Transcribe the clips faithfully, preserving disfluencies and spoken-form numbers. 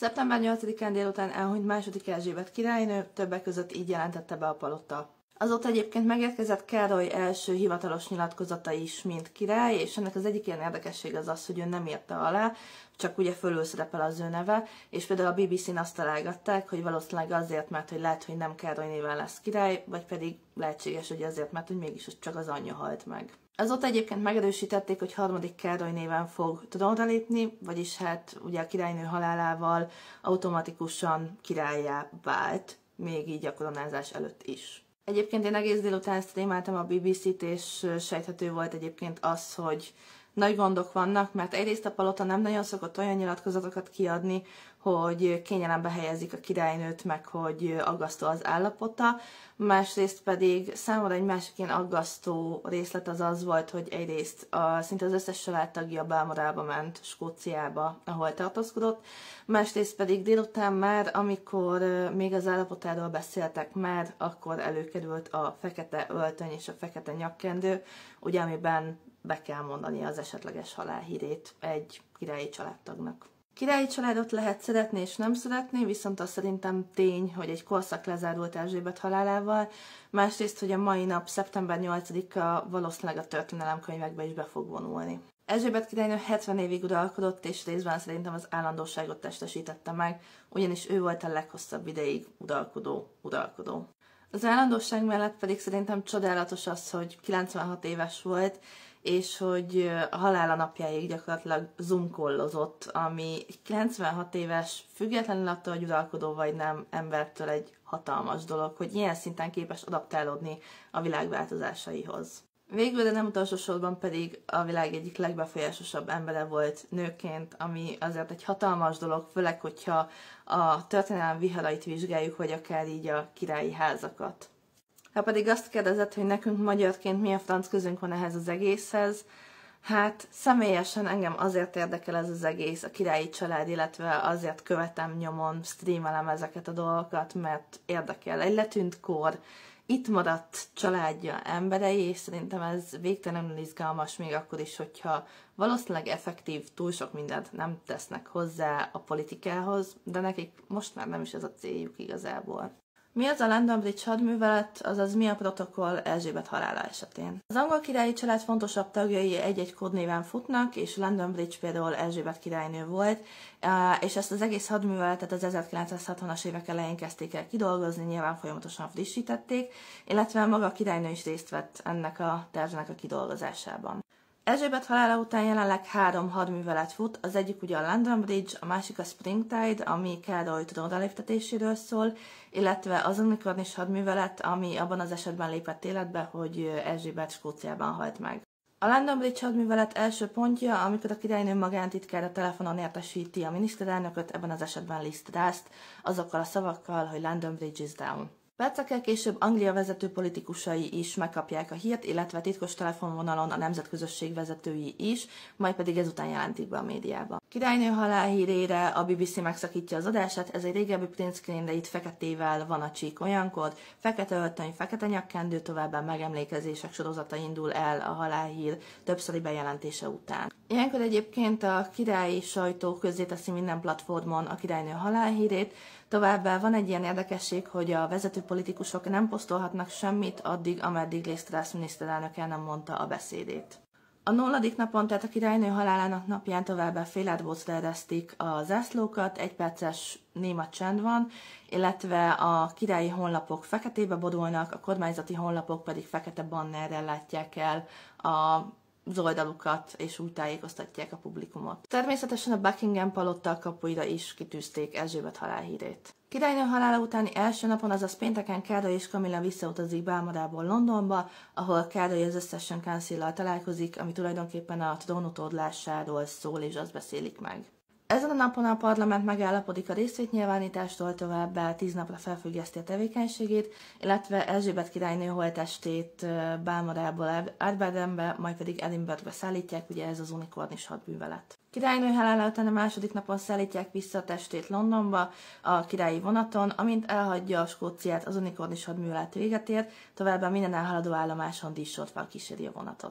szeptember nyolcadikán délután elhunyt második Erzsébet királynő, többek között így jelentette be a palota. Azóta egyébként megérkezett Károly első hivatalos nyilatkozata is, mint király, és ennek az egyik ilyen érdekesség az az, hogy ő nem írta alá, csak ugye fölül szerepel az ő neve, és például a bé bé cén azt találgatták, hogy valószínűleg azért, mert hogy lehet, hogy nem Károly néven lesz király, vagy pedig lehetséges, hogy azért, mert hogy mégis csak az anyja halt meg. Azóta egyébként megerősítették, hogy harmadik Károly néven fog trónra lépni, vagyis hát ugye a királynő halálával automatikusan királlyá vált, még így a koronázás előtt is. Egyébként én egész délután streameltem a bé bé cét, és sejthető volt egyébként az, hogy nagy gondok vannak, mert egyrészt a palota nem nagyon szokott olyan nyilatkozatokat kiadni, hogy kényelembe helyezik a királynőt, meg hogy aggasztó az állapota, másrészt pedig számomra egy másik ilyen aggasztó részlet az az volt, hogy egyrészt a, szinte az összes családtagja Balmorába ment, Skóciába, ahol tartózkodott, másrészt pedig délután már, amikor még az állapotáról beszéltek már, akkor előkerült a fekete öltöny és a fekete nyakkendő, ugye amiben be kell mondani az esetleges halálhírét egy királyi családtagnak. Királyi családot lehet szeretni és nem szeretni, viszont az szerintem tény, hogy egy korszak lezárult Erzsébet halálával, másrészt, hogy a mai nap, szeptember nyolcadika valószínűleg a történelemkönyvekbe is be fog vonulni. Erzsébet királynő hetven évig uralkodott, és részben szerintem az állandóságot testesítette meg, ugyanis ő volt a leghosszabb ideig uralkodó uralkodó. Az állandóság mellett pedig szerintem csodálatos az, hogy kilencvenhat éves volt, és hogy a halála napjáig gyakorlatilag zoomkollozott, ami kilencvenhat éves, függetlenül attól, hogy uralkodó vagy nem, embertől egy hatalmas dolog, hogy ilyen szinten képes adaptálódni a világ változásaihoz. Végül, de nem utolsó sorban pedig a világ egyik legbefolyásosabb embere volt nőként, ami azért egy hatalmas dolog, főleg, hogyha a történelem viharait vizsgáljuk, vagy akár így a királyi házakat. Ha pedig azt kérdezett, hogy nekünk magyarként mi a franc közünk van ehhez az egészhez, hát személyesen engem azért érdekel ez az egész, a királyi család, illetve azért követem nyomon, streamelem ezeket a dolgokat, mert érdekel. Egy letűnt kor, itt maradt családja, emberei, és szerintem ez végtelenül izgalmas, még akkor is, hogyha valószínűleg effektív, túl sok mindent nem tesznek hozzá a politikához, de nekik most már nem is ez a céljuk igazából. Mi az a London Bridge hadművelet, azaz mi a protokoll Erzsébet halála esetén? Az angol királyi család fontosabb tagjai egy-egy kódnéven futnak, és London Bridge például Erzsébet királynő volt, és ezt az egész hadműveletet az ezerkilencszázhatvanas évek elején kezdték el kidolgozni, nyilván folyamatosan frissítették, illetve maga a királynő is részt vett ennek a tervnek a kidolgozásában. Erzsébet halála után jelenleg három hadművelet fut, az egyik ugye a London Bridge, a másik a Springtide, ami Károly trónra léptetéséről szól, illetve az unikornis hadművelet, ami abban az esetben lépett életbe, hogy Erzsébet Skóciában halt meg. A London Bridge hadművelet első pontja, amikor a királynő magántitkára telefonon értesíti a miniszterelnököt, ebben az esetben Liz Truss, azokkal a szavakkal, hogy London Bridge is down. Percekkel később Anglia vezető politikusai is megkapják a hírt, illetve titkos telefonvonalon a nemzetközösség vezetői is, majd pedig ezután jelentik be a médiába. Királynő halálhírére a bé bé cé megszakítja az adását, ez egy régebbi print screen, de itt feketével van a csík olyankor, fekete öltöny, fekete nyakkendő, továbbá megemlékezések sorozata indul el a halálhír többszöri bejelentése után. Ilyenkor egyébként a királyi sajtó közzéteszi minden platformon a királynő halálhírét, továbbá van egy ilyen érdekesség, hogy a vezető politikusok nem posztolhatnak semmit addig, ameddig Liz Truss miniszterelnök el nem mondta a beszédét. A nulladik napon, tehát a királynő halálának napján továbbá félárbocra eresztik a zászlókat, egy perces néma csend van, illetve a királyi honlapok feketébe borulnak, a kormányzati honlapok pedig fekete bannerrel látják el a az oldalukat, és úgy tájékoztatják a publikumot. Természetesen a Buckingham palota kapuira is kitűzték Erzsébet halálhírét. Királynő halála utáni első napon, azaz pénteken Károly és Camilla visszautazik Balmorából Londonba, ahol Károly az Succession Council-lal találkozik, ami tulajdonképpen a trónutódlásáról szól, és azt beszélik meg. Ezen a napon a parlament megállapodik a részvétnyilvánítástól, továbbá tíz napra felfüggeszti a tevékenységét, illetve Erzsébet királynő holttestét Balmorából Aberdeenbe, majd pedig Edinburghbe szállítják, ugye ez az unikornis hadművelet. Királynő halála után a második napon szállítják vissza a testét Londonba a királyi vonaton, amint elhagyja a Skóciát, az unikornis hadművelet véget ér, továbbá minden elhaladó állomáson díszsortval kíséri a vonatot.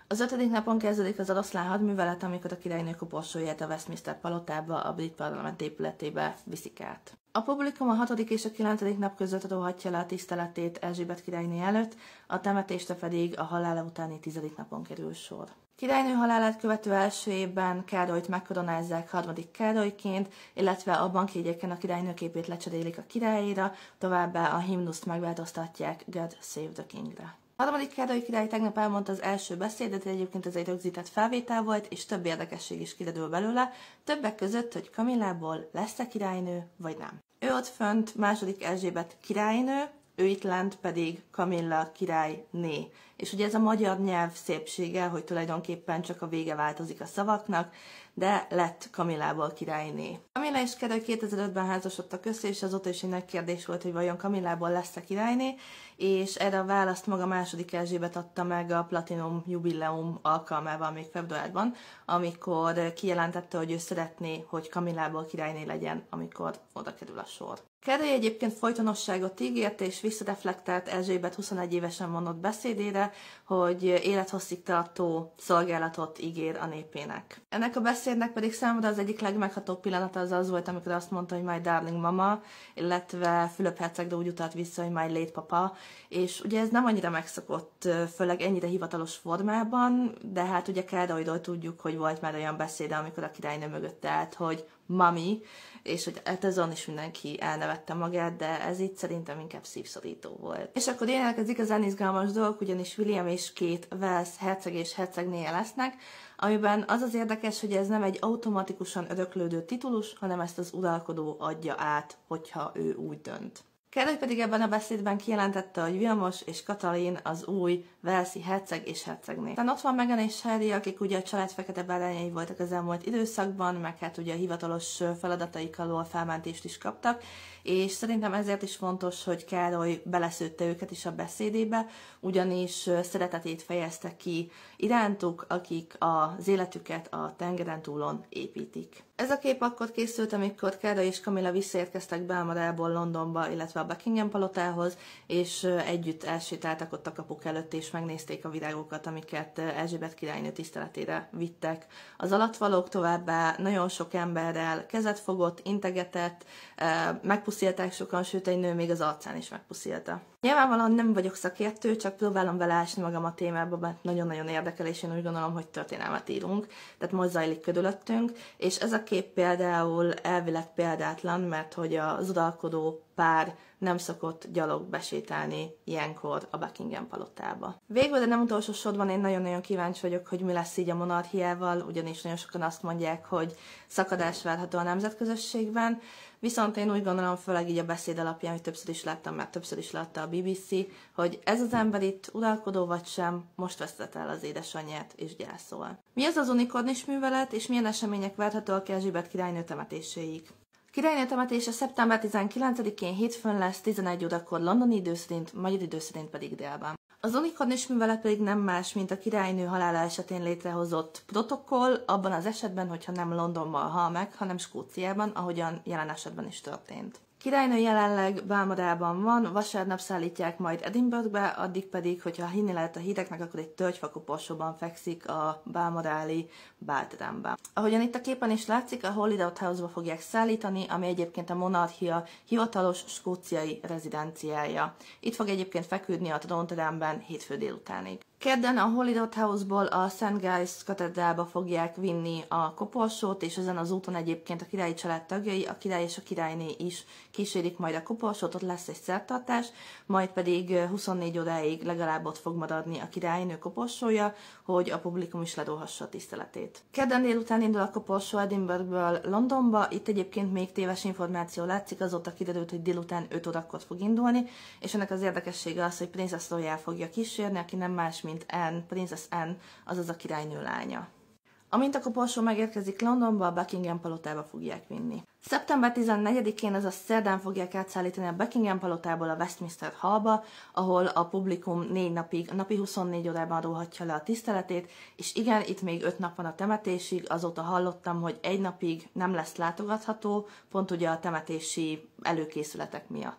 Az ötödik napon kezdődik az oroszlán hadművelet, amikor a királynő koporsóját a Westminster palotába, a brit parlament épületébe viszik át. A publikum a hatodik és a kilencedik nap között róhatja le a tiszteletét Erzsébet királyné előtt, a temetésre pedig a halála utáni tizedik napon kerül sor. Királynő halálát követő első évben Károlyt megkoronázzák harmadik Károlyként, illetve a bankjegyeken a királynő képét lecserélik a királyéra, továbbá a himnuszt megváltoztatják God Save the King-re. A harmadik Károly király tegnap elmondta az első beszédet, egyébként ez egy rögzített felvétel volt, és több érdekesség is kiderül belőle, többek között, hogy Kamillából lesz-e királynő, vagy nem. Ő ott fönt második Erzsébet királynő, ő itt lent pedig Kamilla királyné. És ugye ez a magyar nyelv szépsége, hogy tulajdonképpen csak a vége változik a szavaknak, de lett Kamillából királyné. Kamilla és Károly kétezer-ötben házasodtak össze, és azóta is egy nagy kérdés volt, hogy vajon Kamillából lesz-e királyné, és erre a választ maga második Erzsébet adta meg a Platinum jubileum alkalmával még februárban, amikor kijelentette, hogy ő szeretné, hogy Kamillából királyné legyen, amikor oda kerül a sor. Károly egyébként folytonosságot ígért, és visszareflektált Erzsébet huszonegy évesen mondott beszédére, hogy élethosszig tartó szolgálatot ígér a népének. Ennek a beszédnek pedig számomra az egyik legmeghatóbb pillanata az az volt, amikor azt mondta, hogy my darling mama, illetve Fülöp hercegre úgy utalt vissza, hogy my late papa, és ugye ez nem annyira megszokott, főleg ennyire hivatalos formában, de hát ugye Károlyról tudjuk, hogy volt már olyan beszéde, amikor a királynő mögött állt, hogy mami, és hogy hát azon is mindenki elnevette magát, de ez itt szerintem inkább szívszorító volt. És akkor jönnek az igazán izgalmas dolgok, ugyanis William és Kate Wells herceg és hercegnéje lesznek, amiben az az érdekes, hogy ez nem egy automatikusan öröklődő titulus, hanem ezt az uralkodó adja át, hogyha ő úgy dönt. Károly pedig ebben a beszédben kijelentette, hogy Vilmos és Katalin az új walesi herceg és hercegné. Aztán ott van Meghan és Harry, akik ugye a család fekete bárányai voltak az elmúlt időszakban, meg hát ugye a hivatalos feladataik alól felmentést is kaptak, és szerintem ezért is fontos, hogy Károly beleszőtte őket is a beszédébe, ugyanis szeretetét fejezte ki irántuk, akik az életüket a tengeren túlon építik. Ez a kép akkor készült, amikor Károly és Kamilla visszaérkeztek Belmadából Londonba, illetve a Buckingham palotához, és együtt elsétáltak ott a kapuk előtt, és megnézték a virágokat, amiket Erzsébet királynő tiszteletére vittek. Az alattvalók továbbá nagyon sok emberrel kezet fogott, integetett, megpuszilták sokan, sőt egy nő még az arcán is megpuszilta. Nyilvánvalóan nem vagyok szakértő, csak próbálom beleásni magam a témába, mert nagyon-nagyon érdekel, és én úgy gondolom, hogy történelmet írunk, tehát most zajlik körülöttünk, és ez a kép például elvileg példátlan, mert hogy az uralkodó pár nem szokott gyalog besétálni ilyenkor a Buckingham palotába. Végül, de nem utolsó sorban én nagyon-nagyon kíváncsi vagyok, hogy mi lesz így a monarchiával, ugyanis nagyon sokan azt mondják, hogy szakadás várható a nemzetközösségben, viszont én úgy gondolom, főleg így a beszéd alapján, hogy többször is láttam, mert többször is látta a bé bé cé, hogy ez az ember itt uralkodó vagy sem, most vesztett el az édesanyját és gyászol. Mi ez az unikornis művelet, és milyen események várhatóak Erzsébet királynő temetéséig? A királynő temetése szeptember tizenkilencedikén hétfőn lesz, tizenegy órakor londoni idő szerint, magyar idő szerint pedig délben. Az unikornis művelet pedig nem más, mint a királynő halála esetén létrehozott protokoll, abban az esetben, hogyha nem Londonban hal meg, hanem Skóciában, ahogyan jelen esetben is történt. Királynő jelenleg Belmadában van, vasárnap szállítják majd Edinburghbe, addig pedig, hogyha hinni lehet a híreknek, akkor egy tölgyfakoporsóban fekszik a belmadáli bálteremben. Ahogyan itt a képen is látszik, a Holyrood House-ba fogják szállítani, ami egyébként a monarchia hivatalos skóciai rezidenciája. Itt fog egyébként feküdni a trónteremben hétfő délutánig. Kedden a Holyrood House-ból a Szent Giles katedrálba fogják vinni a koporsót, és ezen az úton egyébként a királyi család tagjai, a király és a királyné is kísérik majd a koporsót, ott lesz egy szertartás, majd pedig huszonnégy óráig legalább ott fog maradni a királynő koporsója, hogy a publikum is ledolhassa a tiszteletét. Kedden délután indul a koporsó Edinburghből Londonba, itt egyébként még téves információ látszik, azóta kiderült, hogy délután öt órakor fog indulni, és ennek az érdekessége az, hogy Princess Royal fogja kísérni, aki nem más, mint Anne, Princess Anne, azaz a királynő lánya. Amint a koporsó megérkezik Londonba, a Buckingham palotába fogják vinni. szeptember tizennegyedikén, azaz szerdán fogják átszállítani a Buckingham palotából a Westminster Hallba, ahol a publikum négy napig, napi huszonnégy órában róhatja le a tiszteletét, és igen, itt még öt nap van a temetésig, azóta hallottam, hogy egy napig nem lesz látogatható, pont ugye a temetési előkészületek miatt.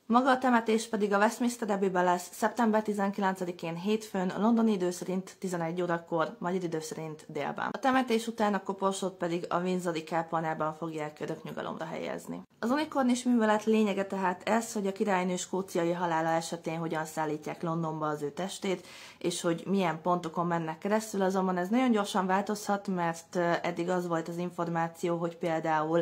Maga a temetés pedig a Westminster Abbey-ben lesz szeptember tizenkilencedikén hétfőn, a londoni idő szerint tizenegy órakor, magyar idő szerint délben. A temetés után a koporsót pedig a Windsori kápolnában fogják öröknyugalomra helyezni. Az unikornis művelet lényege tehát ez, hogy a királynő skóciai halála esetén hogyan szállítják Londonba az ő testét, és hogy milyen pontokon mennek keresztül, azonban ez nagyon gyorsan változhat, mert eddig az volt az információ, hogy például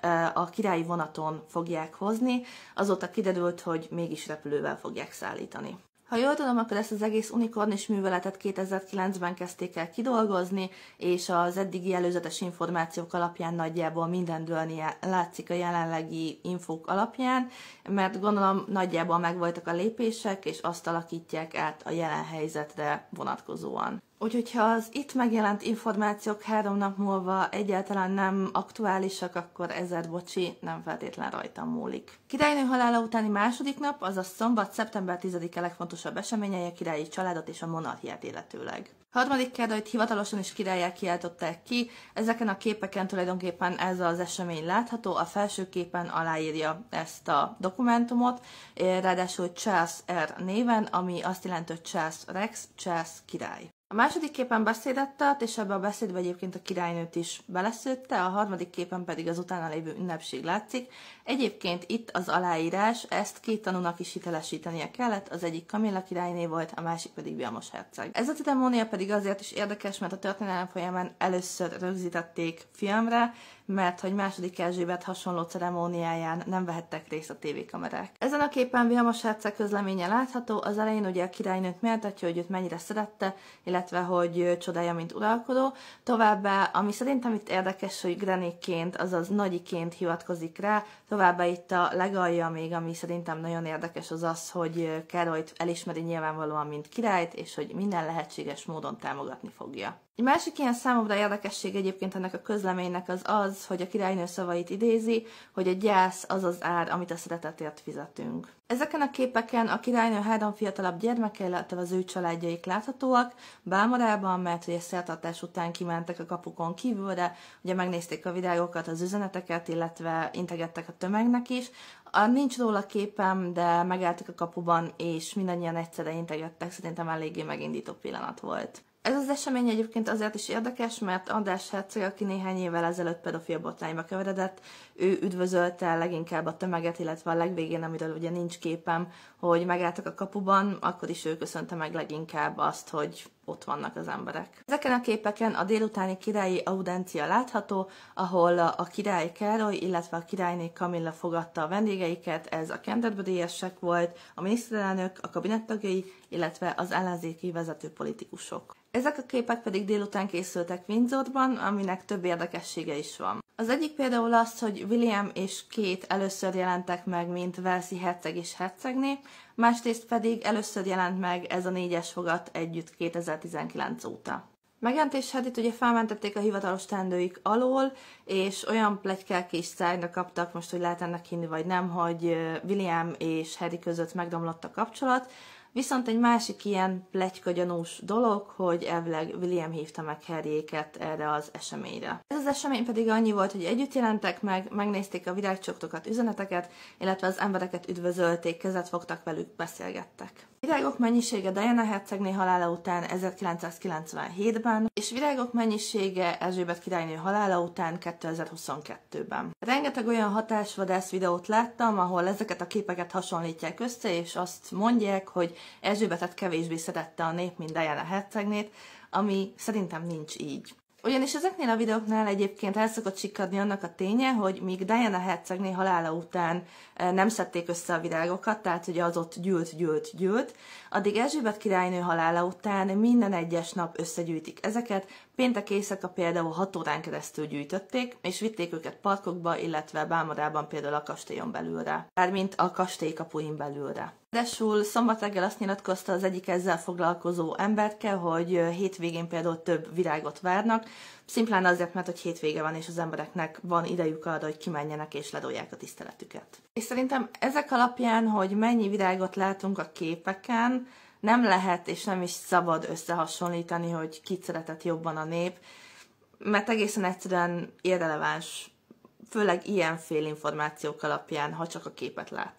a királyi vonaton fogják hozni, azóta kiderült, hogy mégis repülővel fogják szállítani. Ha jól tudom, akkor ezt az egész unikornis műveletet kétezer-kilencben kezdték el kidolgozni, és az eddigi előzetes információk alapján nagyjából minden dőlni látszik a jelenlegi infók alapján, mert gondolom nagyjából megvoltak a lépések, és azt alakítják át a jelen helyzetre vonatkozóan. Úgyhogy ha az itt megjelent információk három nap múlva egyáltalán nem aktuálisak, akkor ezer bocsi, nem feltétlen rajtam múlik. Királynő halála utáni második nap, azaz szombat, szeptember tizedike legfontosabb eseményei a királyi családot és a monarchiát illetőleg. Harmadik Károlyt hivatalosan is királlyá kiáltották ki, ezeken a képeken tulajdonképpen ez az esemény látható, a felső képen aláírja ezt a dokumentumot, ráadásul Charles R. néven, ami azt jelenti, hogy Charles Rex, Charles király. A második képen beszédet tart, és ebbe a beszédbe egyébként a királynőt is beleszőtte, a harmadik képen pedig az utána lévő ünnepség látszik. Egyébként itt az aláírás, ezt két tanúnak is hitelesítenie kellett, az egyik Kamilla királyné volt, a másik pedig Vilmos herceg. Ez a ceremónia pedig azért is érdekes, mert a történelem folyamán először rögzítették filmre, mert hogy második Erzsébet hasonló ceremóniáján nem vehettek részt a tévékamerák. Ezen a képen Vilmos herceg közleménye látható, az elején ugye a királynőt méltatja, hogy őt mennyire szerette, illetve hogy csodálja, mint uralkodó. Továbbá, ami szerintem itt érdekes, hogy Grannyként, azaz nagyiként hivatkozik rá, továbbá itt a legalja még, ami szerintem nagyon érdekes, az az, hogy Károlyt elismeri nyilvánvalóan, mint királyt, és hogy minden lehetséges módon támogatni fogja. Egy másik ilyen számomra érdekesség egyébként ennek a közleménynek az az, hogy a királynő szavait idézi, hogy a gyász az az ár, amit a szeretetért fizetünk. Ezeken a képeken a királynő három fiatalabb gyermeke, illetve az ő családjaik láthatóak, Bálmorában, mert ugye szertartás után kimentek a kapukon kívülre, ugye megnézték a virágokat, az üzeneteket, illetve integettek a tömegnek is. A, nincs róla képem, de megálltak a kapuban, és mindannyian egyszerre integettek, szerintem eléggé megindító pillanat volt. Ez az esemény egyébként azért is érdekes, mert András herceg, aki néhány évvel ezelőtt pedofil botrányba keveredett, ő üdvözölte leginkább a tömeget, illetve a legvégén, amiről ugye nincs képem, hogy megálltak a kapuban, akkor is ő köszönte meg leginkább azt, hogy ott vannak az emberek. Ezeken a képeken a délutáni királyi audencia látható, ahol a király Károly, illetve a királyné Kamilla fogadta a vendégeiket, ez a Canterbury-esek volt, a miniszterelnök, a kabinettagjai, illetve az ellenzéki vezető politikusok. Ezek a képek pedig délután készültek Windsorban, aminek több érdekessége is van. Az egyik például az, hogy William és Kate először jelentek meg, mint walesi herceg és hercegné, másrészt pedig először jelent meg ez a négyes fogat együtt kétezer-tizenkilenc óta. Megjelent és Harryt ugye felmentették a hivatalos teendőik alól, és olyan pletykák és szárnyra kaptak, most hogy lehet ennek hinni vagy nem, hogy William és Harry között megromlott a kapcsolat, viszont egy másik ilyen pletykagyanús dolog, hogy elvileg William hívta meg Harryéket erre az eseményre. Ez az esemény pedig annyi volt, hogy együtt jelentek meg, megnézték a virágcsoktokat, üzeneteket, illetve az embereket üdvözölték, kezet fogtak velük, beszélgettek. Virágok mennyisége Diana hercegné halála után ezerkilencszázkilencvenhétben, és virágok mennyisége Erzsébet királynő halála után kétezer-huszonkettőben. Rengeteg olyan hatásvadász videót láttam, ahol ezeket a képeket hasonlítják össze, és azt mondják, hogy Erzsébetet kevésbé szerette a nép, mint Diana hercegnét, ami szerintem nincs így. Ugyanis ezeknél a videóknál egyébként el szokott sikkadni annak a ténye, hogy míg Diana hercegné halála után nem szedték össze a virágokat, tehát hogy az ott gyűlt, gyűlt, gyűlt, addig Erzsébet királynő halála után minden egyes nap összegyűjtik ezeket, péntek éjszaka például hat órán keresztül gyűjtötték, és vitték őket parkokba, illetve Bálmorában például a kastélyon belülre, mármint a kastély kapuin belülre. Ráadásul szombat reggel azt nyilatkozta az egyik ezzel foglalkozó emberke, hogy hétvégén például több virágot várnak, szimplán azért, mert hogy hétvége van, és az embereknek van idejük arra, hogy kimenjenek és ledolják a tiszteletüket. És szerintem ezek alapján, hogy mennyi virágot látunk a képeken, nem lehet és nem is szabad összehasonlítani, hogy kit szeretett jobban a nép, mert egészen egyszerűen irreleváns, főleg ilyen fél információk alapján, ha csak a képet látod.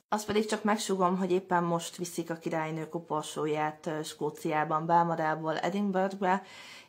Azt pedig csak megsugom, hogy éppen most viszik a királynő koporsóját Skóciában, Balmorából Edinburghbe,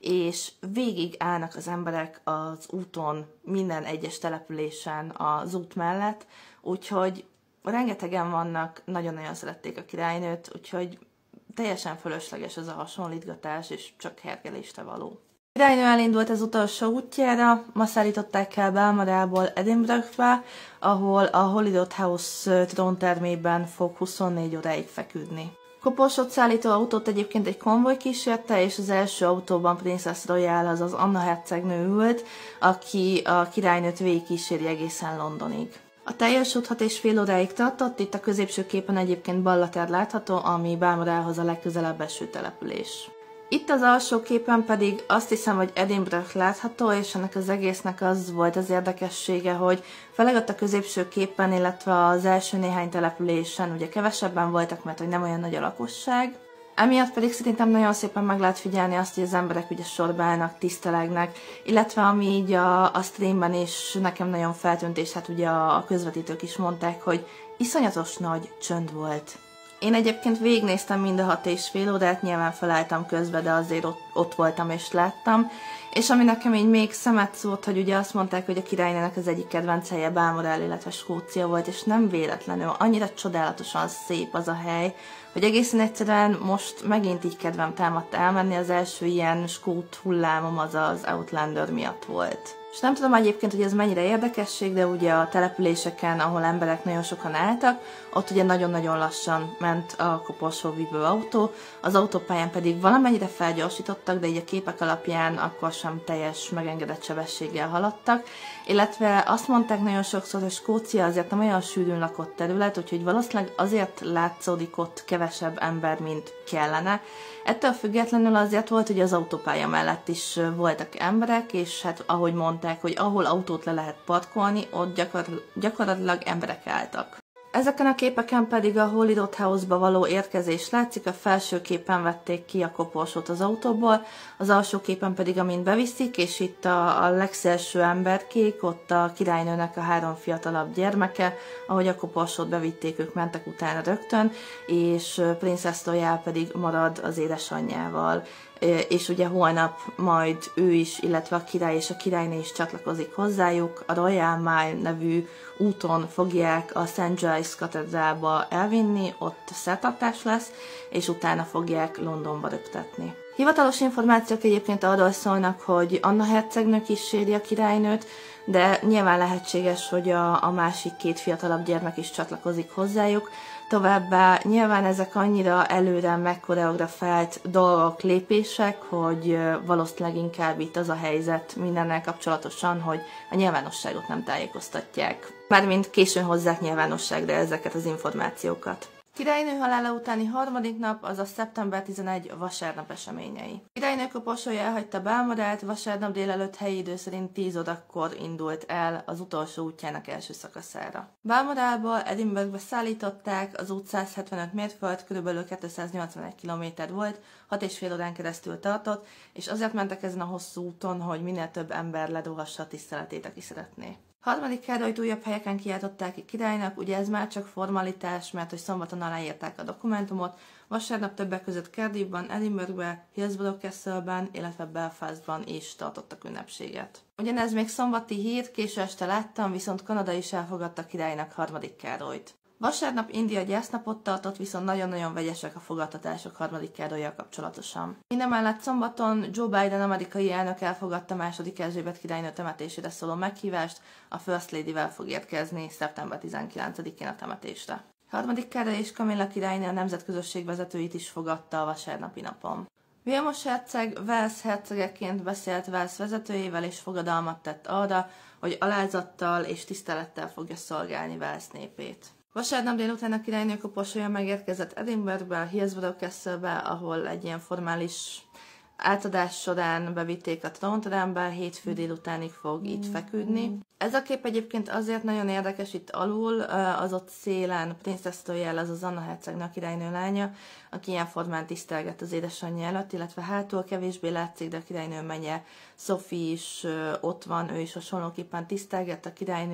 és végig állnak az emberek az úton, minden egyes településen az út mellett, úgyhogy rengetegen vannak, nagyon-nagyon szerették a királynőt, úgyhogy teljesen fölösleges ez a hasonlítgatás, és csak hergelésre való. A királynő elindult az utolsó útjára, ma szállították el Balmorából Edinburghbe, ahol a Holyrood House tróntermében fog huszonnégy óráig feküdni. Koporsót szállító autót egyébként egy konvoj kísérte, és az első autóban Princess Royal, azaz Anna hercegnő ült, aki a királynőt végigkíséri egészen Londonig. A teljes út hat és fél óráig tartott, itt a középső képen egyébként Ballater látható, ami Balmorához a legközelebb eső település. Itt az alsó képen pedig azt hiszem, hogy Edinburgh látható, és ennek az egésznek az volt az érdekessége, hogy főleg ott a középső képen, illetve az első néhány településen ugye kevesebben voltak, mert hogy nem olyan nagy a lakosság. Emiatt pedig szerintem nagyon szépen meg lehet figyelni azt, hogy az emberek ugye sorba állnak, tisztelegnek, illetve ami így a, a streamben is nekem nagyon feltűnt, és hát ugye a, a közvetítők is mondták, hogy iszonyatos nagy csönd volt. Én egyébként végignéztem mind a hat és fél órát, nyilván felálltam közben, de azért ott, ott voltam és láttam. És ami nekem így még szemet szólt, hogy ugye azt mondták, hogy a királynőnek az egyik kedvenc helye Balmoral, illetve Skócia volt, és nem véletlenül, annyira csodálatosan szép az a hely, hogy egészen egyszerűen most megint így kedvem támadt elmenni, az első ilyen skót hullámom az az Outlander miatt volt. És nem tudom egyébként, hogy ez mennyire érdekesség, de ugye a településeken, ahol emberek nagyon sokan álltak, ott ugye nagyon-nagyon lassan ment a koporsóvívő autó, az autópályán pedig valamennyire felgyorsítottak, de így a képek alapján akkor sem teljes megengedett sebességgel haladtak, illetve azt mondták nagyon sokszor, hogy Skócia azért nem olyan sűrűn lakott terület, úgyhogy valószínűleg azért látszódik ott kevesebb ember, mint kellene. Ettől függetlenül azért volt, hogy az autópálya mellett is voltak emberek, és hát ahogy mondták, hogy ahol autót le lehet parkolni, ott gyakor- gyakorlatilag emberek álltak. Ezeken a képeken pedig a Holyrood House-ba való érkezés látszik, a felső képen vették ki a koporsót az autóból, az alsó képen pedig amint beviszik, és itt a, a legszélső emberkék, ott a királynőnek a három fiatalabb gyermeke, ahogy a koporsót bevitték, ők mentek utána rögtön, és Princess Royal pedig marad az édesanyjával. És ugye holnap majd ő is, illetve a király és a királynő is csatlakozik hozzájuk. A Royal Mile nevű úton fogják a Szent Giles katedrálba elvinni, ott szertartás lesz, és utána fogják Londonba röptetni. Hivatalos információk egyébként arról szólnak, hogy Anna hercegnő kíséri a királynőt, de nyilván lehetséges, hogy a, a másik két fiatalabb gyermek is csatlakozik hozzájuk. Továbbá nyilván ezek annyira előre megkoreografált dolgok, lépések, hogy valószínűleg inkább itt az a helyzet mindennel kapcsolatosan, hogy a nyilvánosságot nem tájékoztatják. Mármint későn hozzák nyilvánosságra ezeket az információkat. Királynő halála utáni harmadik nap, azaz szeptember tizenegy vasárnap eseményei. Királynő koporsója elhagyta Balmorát, vasárnap délelőtt helyi idő szerint tíz órakor indult el az utolsó útjának első szakaszára. Balmorálból Edinburghbe szállították, az út száz hetvenöt mérföld, kb. kétszáznyolcvanegy kilométer volt, hat és fél órán keresztül tartott, és azért mentek ezen a hosszú úton, hogy minél több ember ledóhassa a tiszteletét, aki szeretné. Harmadik Károlyt újabb helyeken kiáltották ki királynak, ugye ez már csak formalitás, mert hogy szombaton aláírták a dokumentumot, vasárnap többek között Cardiffban, Edinburghbe, Hillsborough Castle-ben, illetve Belfastban is tartottak ünnepséget. Ugyanez még szombati hír, késő este láttam, viszont Kanada is elfogadta királynak harmadik Károlyt. Vasárnap India gyásznapot tartott, viszont nagyon-nagyon vegyesek a fogadtatások harmadik Károllyal kapcsolatosan. Mindemellett szombaton Joe Biden amerikai elnök elfogadta második Erzsébet királynő temetésére szóló meghívást, a First Lady-vel fog érkezni szeptember tizenkilencedikén a temetésre. Harmadik Károly és Camilla királynő a nemzetközösség vezetőit is fogadta a vasárnapi napon. Vilmos herceg Wales hercegeként beszélt Wales vezetőjével és fogadalmat tett arra, hogy alázattal és tisztelettel fogja szolgálni Wales népét. Vasárnap délután a királynő koporsója megérkezett Edinburghbe, a Hillsborough Castle-be, ahol egy ilyen formális átadás során bevitték a trónterembe, hétfő délutánig fog itt feküdni. Ez a kép egyébként azért nagyon érdekes itt alul, az ott szélen Princess Royal, az az Anna hercegnő, a királynő lánya, aki ilyen formán tisztelgett az édesanyja előtt, illetve hátul kevésbé látszik, de a királynő menye Sophie is ott van, ő is hasonlóképpen tisztelgett, a királynő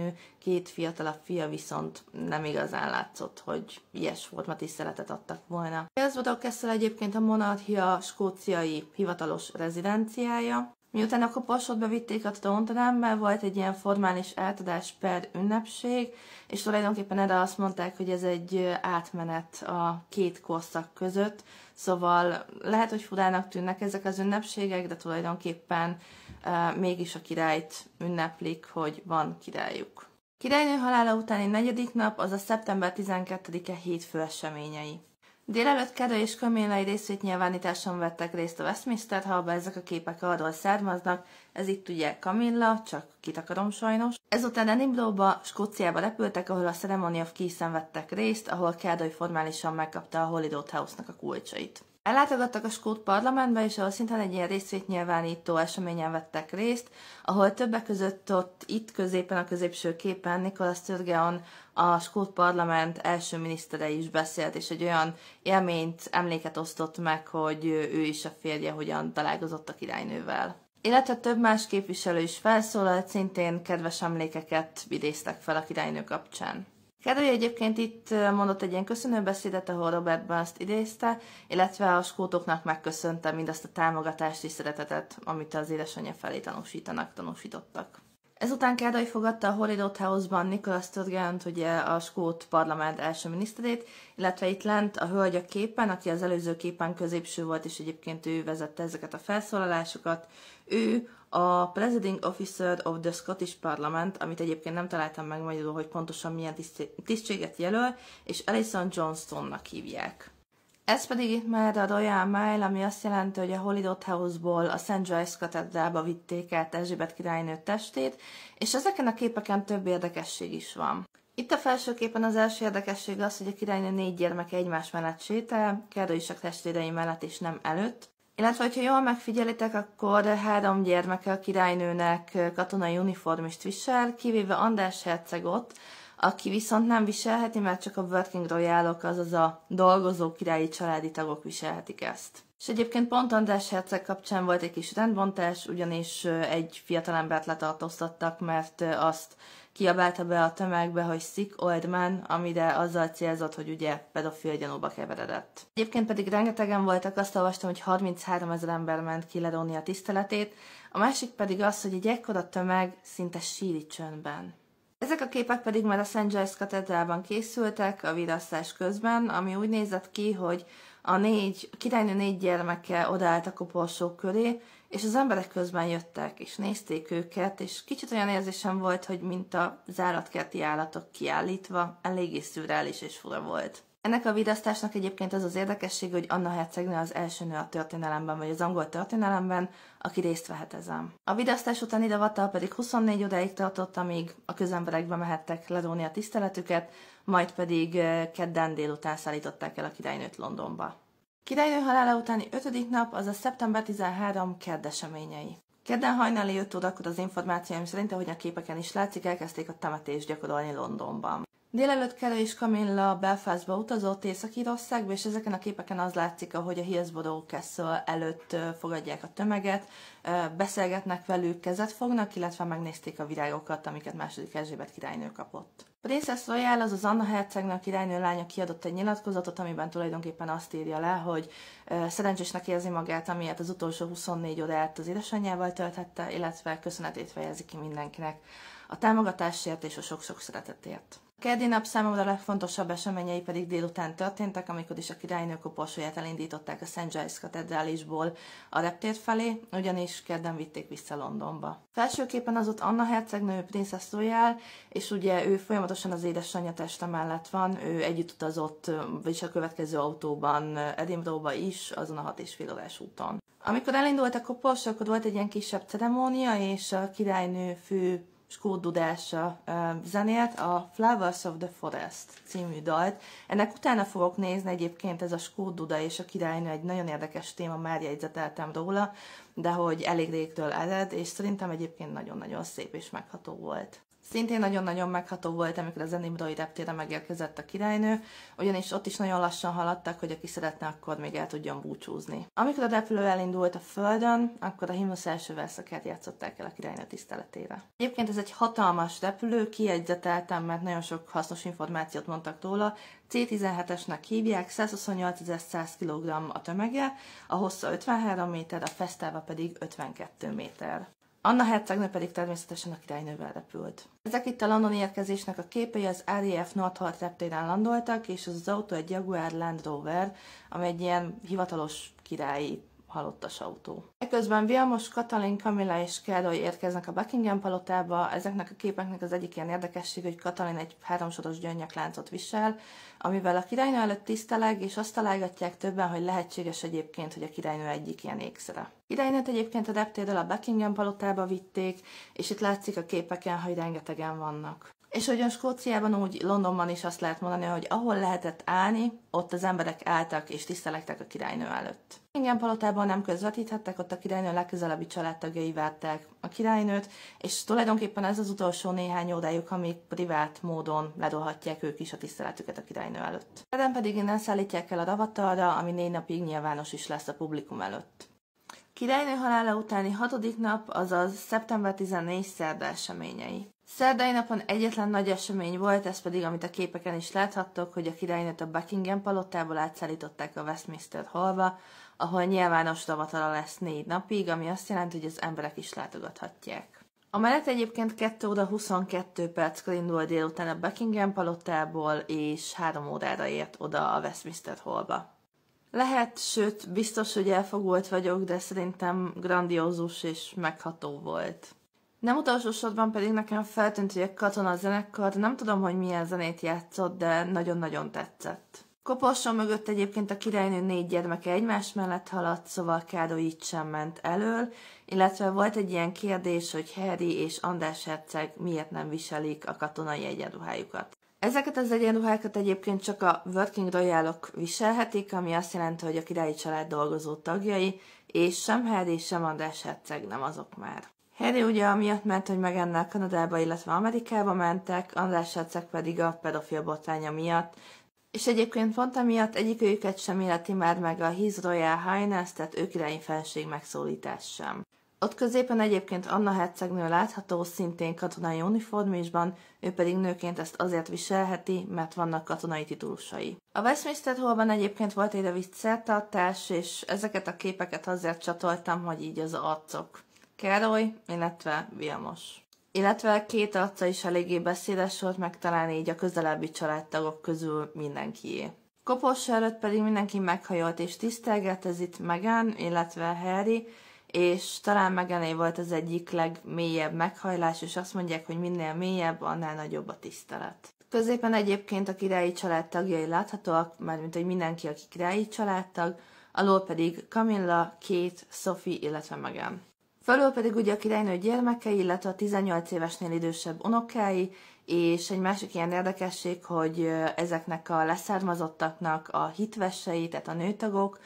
két fiatalabb fia viszont nem igazán látszott, hogy ilyes forma tiszteletet adtak volna. Glasgow Castle egyébként a monarchia skóciai hivatalos rezidenciája. Miután a koporsót bevitték a trónterembe, volt egy ilyen formális átadás per ünnepség, és tulajdonképpen erre azt mondták, hogy ez egy átmenet a két korszak között, szóval lehet, hogy furának tűnnek ezek az ünnepségek, de tulajdonképpen uh, mégis a királyt ünneplik, hogy van királyuk. Királynő halála utáni negyedik nap az a szeptember tizenkettedike hétfő eseményei. Délelőtt Carol és Camilla részvétnyilvánításon vettek részt a Westminster Hallba, ezek a képek arról származnak, ez itt ugye Camilla, csak kitakarom sajnos. Ezután Edinburghba, Skóciába repültek, ahol a Ceremony of Keys-en vettek részt, ahol Carol formálisan megkapta a Holyrood House-nak a kulcsait. Ellátogattak a skót parlamentbe, és ahol szintén egy ilyen részvétnyilvánító eseményen vettek részt, ahol többek között ott itt középen, a középső képen Nicola Sturgeon, a skót parlament első minisztere is beszélt, és egy olyan élményt, emléket osztott meg, hogy ő is a férje hogyan találkozott a királynővel. Illetve több más képviselő is felszólalt, szintén kedves emlékeket idéztek fel a királynő kapcsán. Carol egyébként itt mondott egy ilyen köszönőbeszédet, ahol Robert Burns-t idézte, illetve a skótoknak megköszönte mindazt a támogatást és szeretetet, amit az édesanyja felé tanúsítanak, tanúsítottak. Ezután Carol fogadta a Holyrood House-ban Nicola Sturgeont, ugye a skót parlament első miniszterét, illetve itt lent a hölgy a képen, aki az előző képen középső volt, és egyébként ő vezette ezeket a felszólalásokat. Ő a Presiding Officer of the Scottish Parliament, amit egyébként nem találtam meg magyarul, hogy pontosan milyen tisztséget jelöl, és Alison Johnstonnak hívják. Ez pedig itt már a Royal Mile, ami azt jelenti, hogy a Holyrood House-ból a Szent Giles katedrába vitték át Erzsébet királynő testét, és ezeken a képeken több érdekesség is van. Itt a felső képen az első érdekesség az, hogy a királynő négy gyermeke egymás mellett sétál, Carol is a testvérei mellett és nem előtt. Illetve, hogyha jól megfigyelitek, akkor három gyermeke a királynőnek katonai uniformist visel, kivéve András hercegot, aki viszont nem viselheti, mert csak a working royalok, azaz a dolgozó királyi családi tagok viselhetik ezt. És egyébként pont András herceg kapcsán volt egy kis rendbontás, ugyanis egy fiatalembert letartóztattak, mert azt kiabálta be a tömegbe, hogy sick old man, amire azzal célzott, hogy ugye pedofil gyanúba keveredett. Egyébként pedig rengetegen voltak, azt olvastam, hogy harminchárom ezer ember ment ki leróni a tiszteletét, a másik pedig az, hogy egy ekkora tömeg szinte síri csöndben. Ezek a képek pedig már a Szent Giles katedrában készültek a virasztás közben, ami úgy nézett ki, hogy a négy, a királynő négy gyermeke odaállt a koporsó köré, és az emberek közben jöttek, és nézték őket, és kicsit olyan érzésem volt, hogy mint a záratkerti állatok kiállítva, eléggé szürreális és fura volt. Ennek a virasztásnak egyébként az az érdekesség, hogy Anna hercegnő az első nő a történelemben, vagy az angol történelemben, aki részt vehet ezen. A virasztás után idevattal pedig huszonnégy óráig tartott, amíg a közemberekbe mehettek leróni a tiszteletüket, majd pedig kedden délután szállították el a királynőt Londonba. Királynő halála utáni ötödik nap, azaz szeptember tizenharmadika kedd eseményei. Kedden hajnali öt órakor az információim szerint, ahogy a képeken is látszik, elkezdték a temetést gyakorolni Londonban. Délelőtt Carol és Camilla Belfastba utazott Észak-Írországba, és ezeken a képeken az látszik, ahogy a Hillsborough Castle előtt fogadják a tömeget, beszélgetnek velük, kezet fognak, illetve megnézték a virágokat, amiket második Erzsébet királynő kapott. Princess Royal, azaz Anna hercegnő, a királynő lánya kiadott egy nyilatkozatot, amiben tulajdonképpen azt írja le, hogy szerencsésnek érzi magát, amiért az utolsó huszonnégy órát az édesanyjával tölthette, illetve köszönetét fejezi ki mindenkinek a támogatásért és a sok-sok szeretetért. A keddi nap számomra a legfontosabb eseményei pedig délután történtek, amikor is a királynő koporsóját elindították a Szent Giles katedrálisból a reptér felé, ugyanis kedden vitték vissza Londonba. Felsőképpen az ott Anna hercegnő, Princess Royal, és ugye ő folyamatosan az édesanyja teste mellett van, ő együtt utazott, vagyis a következő autóban Edinburghba is, azon a hat és fél órás úton. Amikor elindult a koporsó, akkor volt egy ilyen kisebb ceremónia, és a királynő fő skót dudása uh, zenélt a Flowers of the Forest című dalt. Ennek utána fogok nézni, egyébként ez a skót duda és a királynő egy nagyon érdekes téma, már jegyzeteltem róla, de hogy elég régtől ered, és szerintem egyébként nagyon-nagyon szép és megható volt. Szintén nagyon-nagyon megható volt, amikor az edinburghi reptérre megérkezett a királynő, ugyanis ott is nagyon lassan haladtak, hogy aki szeretne, akkor még el tudjon búcsúzni. Amikor a repülő elindult a földön, akkor a himnusz első verszakát játszották el a királynő tiszteletére. Egyébként ez egy hatalmas repülő, kijegyzeteltem, mert nagyon sok hasznos információt mondtak róla. cé tizenhetesnek hívják, százhuszonnyolcezer-száz kilogramm a tömege, a hossza ötvenhárom méter, a fesztáva pedig ötvenkettő méter. Anna hercegnő pedig természetesen a királynővel repült. Ezek itt a londoni érkezésnek a képei, az er á ef Northolt reptéren landoltak, és az, az autó egy Jaguar Land Rover, ami egy ilyen hivatalos királyi halottas autó. Eközben Vilmos, Katalin, Camilla és Károly érkeznek a Buckingham palotába. Ezeknek a képeknek az egyik ilyen érdekesség, hogy Katalin egy háromsoros gyöngyökláncot visel, amivel a királynő előtt tiszteleg, és azt találgatják többen, hogy lehetséges egyébként, hogy a királynő egyik ilyen ékszere. Királynőt egyébként a reptérről a Buckingham palotába vitték, és itt látszik a képeken, hogy rengetegen vannak. És ugyan Skóciában, úgy Londonban is azt lehet mondani, hogy ahol lehetett állni, ott az emberek álltak és tisztelegtek a királynő előtt. Buckingham palotában nem közvetíthettek, ott a királynő legközelebbi családtagjai várták a királynőt, és tulajdonképpen ez az utolsó néhány órájuk, amíg privát módon ledolhatják ők is a tiszteletüket a királynő előtt. Eden pedig innen szállítják el a ravatalra, ami négy napig nyilvános is lesz a publikum előtt. Királynő halála utáni hatodik nap, azaz szeptember tizennégyedike szerda eseményei. Szerdai napon egyetlen nagy esemény volt, ez pedig, amit a képeken is láthattok, hogy a királynőt a Buckingham palotából átszállították a Westminster Hallba, ahol nyilvános ravatala lesz négy napig, ami azt jelenti, hogy az emberek is látogathatják. A menet egyébként kettő óra huszonkettő perckor indul délután a Buckingham palotából, és három órára ért oda a Westminster Hallba. Lehet, sőt, biztos, hogy elfogult vagyok, de szerintem grandiózus és megható volt. Nem utolsó sorban pedig nekem feltűnt, hogy a Katona zenekar, nem tudom, hogy milyen zenét játszott, de nagyon-nagyon tetszett. Koporsó mögött egyébként a királynő négy gyermeke egymás mellett haladt, szóval Károly így sem ment elől, illetve volt egy ilyen kérdés, hogy Harry és András herceg miért nem viselik a katonai egyenruhájukat. Ezeket az egyenruhákat egyébként csak a working royalok viselhetik, ami azt jelenti, hogy a királyi család dolgozó tagjai, és sem Harry, sem András herceg nem azok már. Harry ugye amiatt ment, hogy Megannal Kanadába, illetve Amerikába mentek, András herceg pedig a pedofil botránya miatt, és egyébként pont amiatt egyikőjüket sem illeti már meg a His Royal Highness, tehát ő királyi felség megszólítás sem. Ott középen egyébként Anna hercegnő látható, szintén katonai uniformisban, ő pedig nőként ezt azért viselheti, mert vannak katonai titulusai. A Westminster Hallban egyébként volt egy rövid szertartás, és ezeket a képeket azért csatoltam, hogy így az arcok. Károly, illetve Vilmos. Illetve két arca is eléggé beszédes volt, meg talán így a közelebbi családtagok közül mindenkié. Koporsó előtt pedig mindenki meghajolt és tisztelgett, ez itt Meghan, illetve Harry, és talán Meghané volt az egyik legmélyebb meghajlás, és azt mondják, hogy minél mélyebb, annál nagyobb a tisztelet. Középen egyébként a királyi család tagjai láthatóak, mármint hogy mindenki, aki királyi családtag, alól pedig Camilla, Kate, Sophie, illetve Meghan. Fölül pedig ugye a királynő gyermekei, illetve a tizennyolc évesnél idősebb unokái, és egy másik ilyen érdekesség, hogy ezeknek a leszármazottaknak a hitvesei, tehát a nőtagok,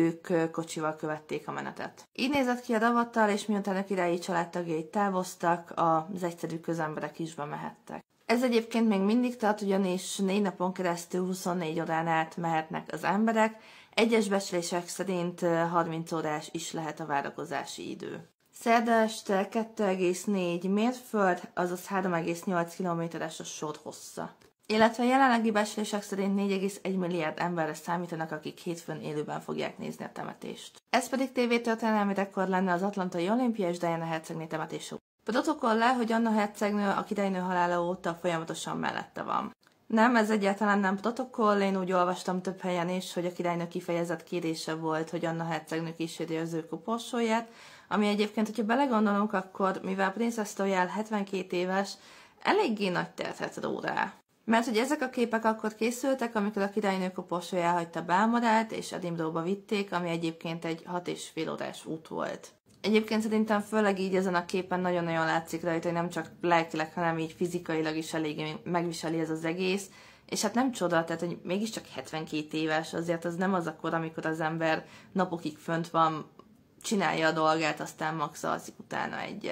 ők kocsival követték a menetet. Így nézett ki a ravatal, és miután a királyi családtagjai távoztak, az egyszerű közemberek is bemehettek. Ez egyébként még mindig tart, ugyanis négy napon keresztül huszonnégy órán át mehetnek az emberek, egyes becslések szerint harminc órás is lehet a várakozási idő. Szerda este kettő egész négy mérföld, azaz három egész nyolc kilométeres a sor hossza. Illetve a jelenlegi becslések szerint négy egész egy milliárd emberre számítanak, akik hétfőn élőben fogják nézni a temetést. Ez pedig tévétörténelmi rekord lenne az Atlantai Olimpia és Diana hercegné temetése. Protokoll le, hogy Anna hercegnő a királynő halála óta folyamatosan mellette van. Nem, ez egyáltalán nem protokoll, én úgy olvastam több helyen is, hogy a királynő kifejezett kérése volt, hogy Anna hercegnő kísérje az ő koporsóját, ami egyébként, hogyha belegondolunk, akkor mivel Princess Royal hetvenkét éves, eléggé nagy terhet ró rá. Mert hogy ezek a képek akkor készültek, amikor a királynő koporsója elhagyta Balmoralt, és Edinburghba vitték, ami egyébként egy hat és fél órás út volt. Egyébként szerintem főleg így ezen a képen nagyon-nagyon látszik rajta, hogy nem csak lelkileg, hanem így fizikailag is eléggé megviseli ez az egész, és hát nem csoda, tehát hogy mégiscsak hetvenkét éves, azért az nem az a kor, amikor az ember napokig fönt van, csinálja a dolgát, aztán max alszik utána egyet.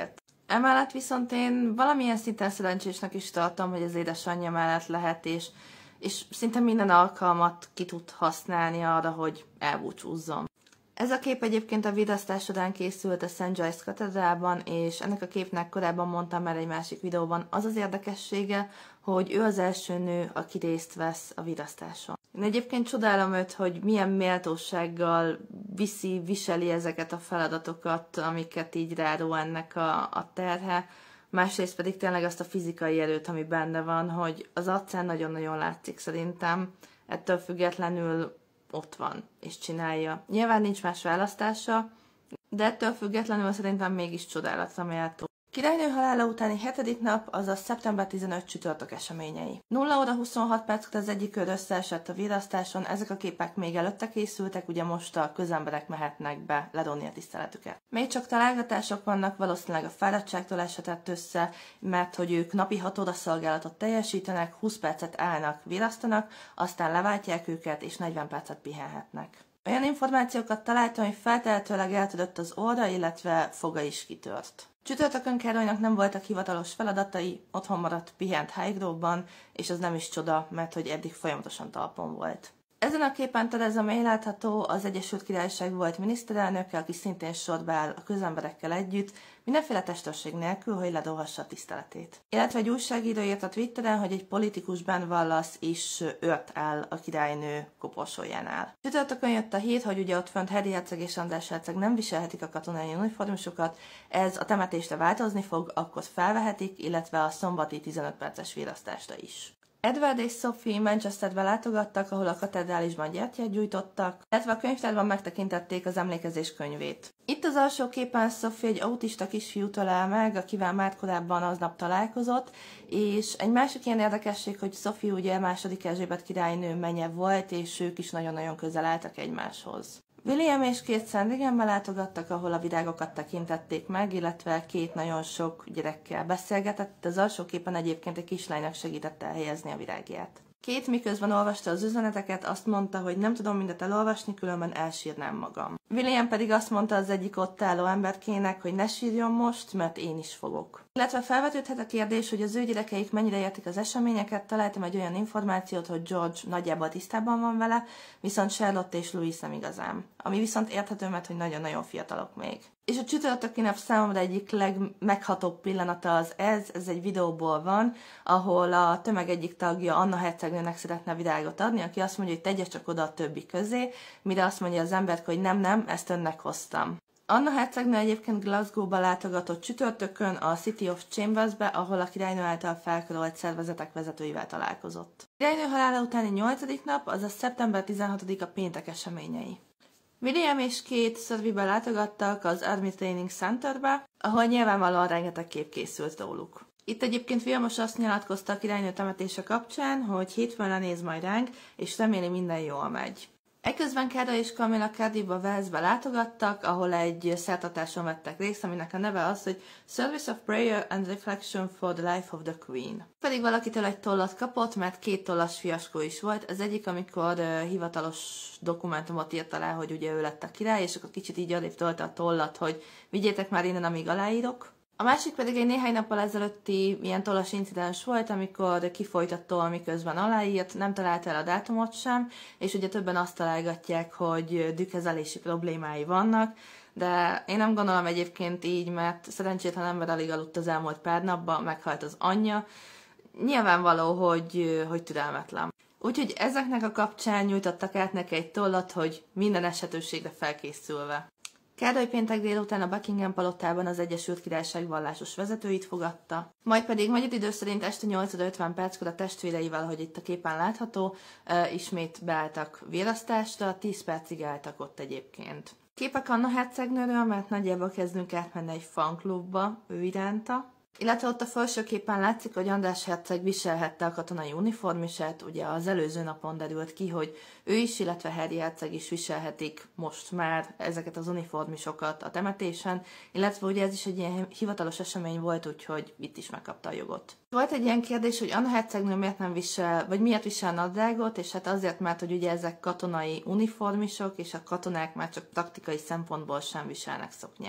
Emellett viszont én valamilyen szinten szerencsésnek is tartom, hogy az édesanyja mellett lehet, és, és szinte minden alkalmat ki tud használni arra, hogy elbúcsúzzon. Ez a kép egyébként a virasztás során készült a Szent Giles katedrálban, és ennek a képnek korábban mondtam már egy másik videóban, az az érdekessége, hogy ő az első nő, aki részt vesz a virasztáson. Én egyébként csodálom őt, hogy milyen méltósággal viszi, viseli ezeket a feladatokat, amiket így ráró ennek a, a terhe. Másrészt pedig tényleg azt a fizikai erőt, ami benne van, hogy az arcán nagyon-nagyon látszik szerintem. Ettől függetlenül ott van, és csinálja. Nyilván nincs más választása, de ettől függetlenül szerintem mégis csodálatra méltó. Királynő halála utáni hetedik nap, azaz szeptember tizenötödike csütörtök eseményei. nulla óra huszonhat perckor az egyik kör összeesett a virasztáson, ezek a képek még előtte készültek, ugye most a közemberek mehetnek be ledonni a tiszteletüket. Még csak találgatások vannak, valószínűleg a fáradtságtól esetett össze, mert hogy ők napi hat óra szolgálatot teljesítenek, húsz percet állnak, virasztanak, aztán leváltják őket, és negyven percet pihenhetnek. Olyan információkat találtam, hogy feltehetőleg eltudott az orra, illetve foga is kitört. Csütörtökön Caroline-nak nem voltak hivatalos feladatai, otthon maradt pihent Highgrove-ban, és az nem is csoda, mert hogy eddig folyamatosan talpon volt. Ezen a képen Theresa May látható, az Egyesült Királyság volt miniszterelnöke, aki szintén sorba áll a közemberekkel együtt, mindenféle testőrség nélkül, hogy ledolhassa a tiszteletét. Illetve egy újságíró írt a Twitteren, hogy egy politikus Ben Wallace is őrt áll a királynő koporsójánál. Csütörtökön jött a hír, hogy ugye ott fönt Harry herceg és András herceg nem viselhetik a katonai uniformusokat, ez a temetésre változni fog, akkor felvehetik, illetve a szombati tizenöt perces virasztásra is. Edward és Sophie Manchesterbe látogattak, ahol a katedrálisban gyertyát gyújtottak, illetve a könyvtárban megtekintették az emlékezés könyvét. Itt az alsó képen Sophie egy autista kisfiút ölel meg, akivel már korábban aznap találkozott, és egy másik ilyen érdekesség, hogy Sophie ugye második Erzsébet királynő menye volt, és ők is nagyon-nagyon közel álltak egymáshoz. William és Kate Sandringham-be látogattak, ahol a virágokat tekintették meg, illetve két nagyon sok gyerekkel beszélgetett, az alsó képen egyébként egy kislánynak segített elhelyezni a virágját. Kate miközben olvasta az üzeneteket, azt mondta, hogy nem tudom mindet elolvasni, különben elsírnám magam. William pedig azt mondta az egyik ott álló emberkének, hogy ne sírjon most, mert én is fogok. Illetve felvetődhet a kérdés, hogy az ő gyerekeik mennyire értik az eseményeket, találtam egy olyan információt, hogy George nagyjából tisztában van vele, viszont Charlotte és Louis nem igazán. Ami viszont érthető, mert hogy nagyon-nagyon fiatalok még. És a csütörtöki nap számomra egyik legmeghatóbb pillanata az ez, ez egy videóból van, ahol a tömeg egyik tagja Anna hercegnőnek szeretne virágot adni, aki azt mondja, hogy tegye csak oda a többi közé, mire azt mondja az emberke, hogy nem, nem, ezt önnek hoztam. Anna hercegnő egyébként Glasgow-ba látogatott csütörtökön a City of Chambers-be, ahol a királynő által felkorolt szervezetek vezetőivel találkozott. A királynő halála utáni nyolcadik nap, azaz szeptember tizenhatodika péntek eseményei. William és Kate Surreybe látogattak az Army Training Centerbe, ahol nyilvánvalóan rengeteg kép készült róluk. Itt egyébként Vilmos azt nyilatkozta a királynő temetése kapcsán, hogy hétfőn lenéz majd ránk, és reméli minden jól megy. Eközben Cara és Camilla Cardiffba, Walesbe látogattak, ahol egy szertartáson vettek részt, aminek a neve az, hogy Service of Prayer and Reflection for the Life of the Queen. Pedig valakitől egy tollat kapott, mert két tollas fiaskó is volt. Az egyik, amikor uh, hivatalos dokumentumot írt alá, hogy ugye ő lett a király, és akkor kicsit így adébb tolta a tollat, hogy vigyétek már innen, amíg aláírok. A másik pedig egy néhány nappal ezelőtti ilyen tollas incidens volt, amikor kifolyt a toll, miközben aláírt, nem találta el a dátumot sem, és ugye többen azt találgatják, hogy dühkezelési problémái vannak, de én nem gondolom egyébként így, mert szerencsétlen ember alig aludt az elmúlt pár napban, meghalt az anyja. Nyilvánvaló, hogy, hogy türelmetlen. Úgyhogy ezeknek a kapcsán nyújtottak át neki egy tollat, hogy minden esetőségre felkészülve. Károly péntek délután a Buckingham palotában az Egyesült Királyság vallásos vezetőit fogadta, majd pedig magyar idő szerint este nyolc óra ötven perckor a testvéreivel, ahogy itt a képen látható, ismét beálltak virasztásra, tíz percig álltak ott egyébként. Képek Anna hercegnőről, mert nagyjából kezdünk átmenni egy fanklubba ő iránta. Illetve ott a felső képen látszik, hogy András herceg viselhette a katonai uniformisát, ugye az előző napon derült ki, hogy ő is, illetve Harry herceg is viselhetik most már ezeket az uniformisokat a temetésen, illetve ugye ez is egy ilyen hivatalos esemény volt, úgyhogy itt is megkapta a jogot. Volt egy ilyen kérdés, hogy Anna hercegnő miért nem visel, vagy miért visel nadrágot, és hát azért, mert hogy ugye ezek katonai uniformisok, és a katonák már csak taktikai szempontból sem viselnek szoknyát.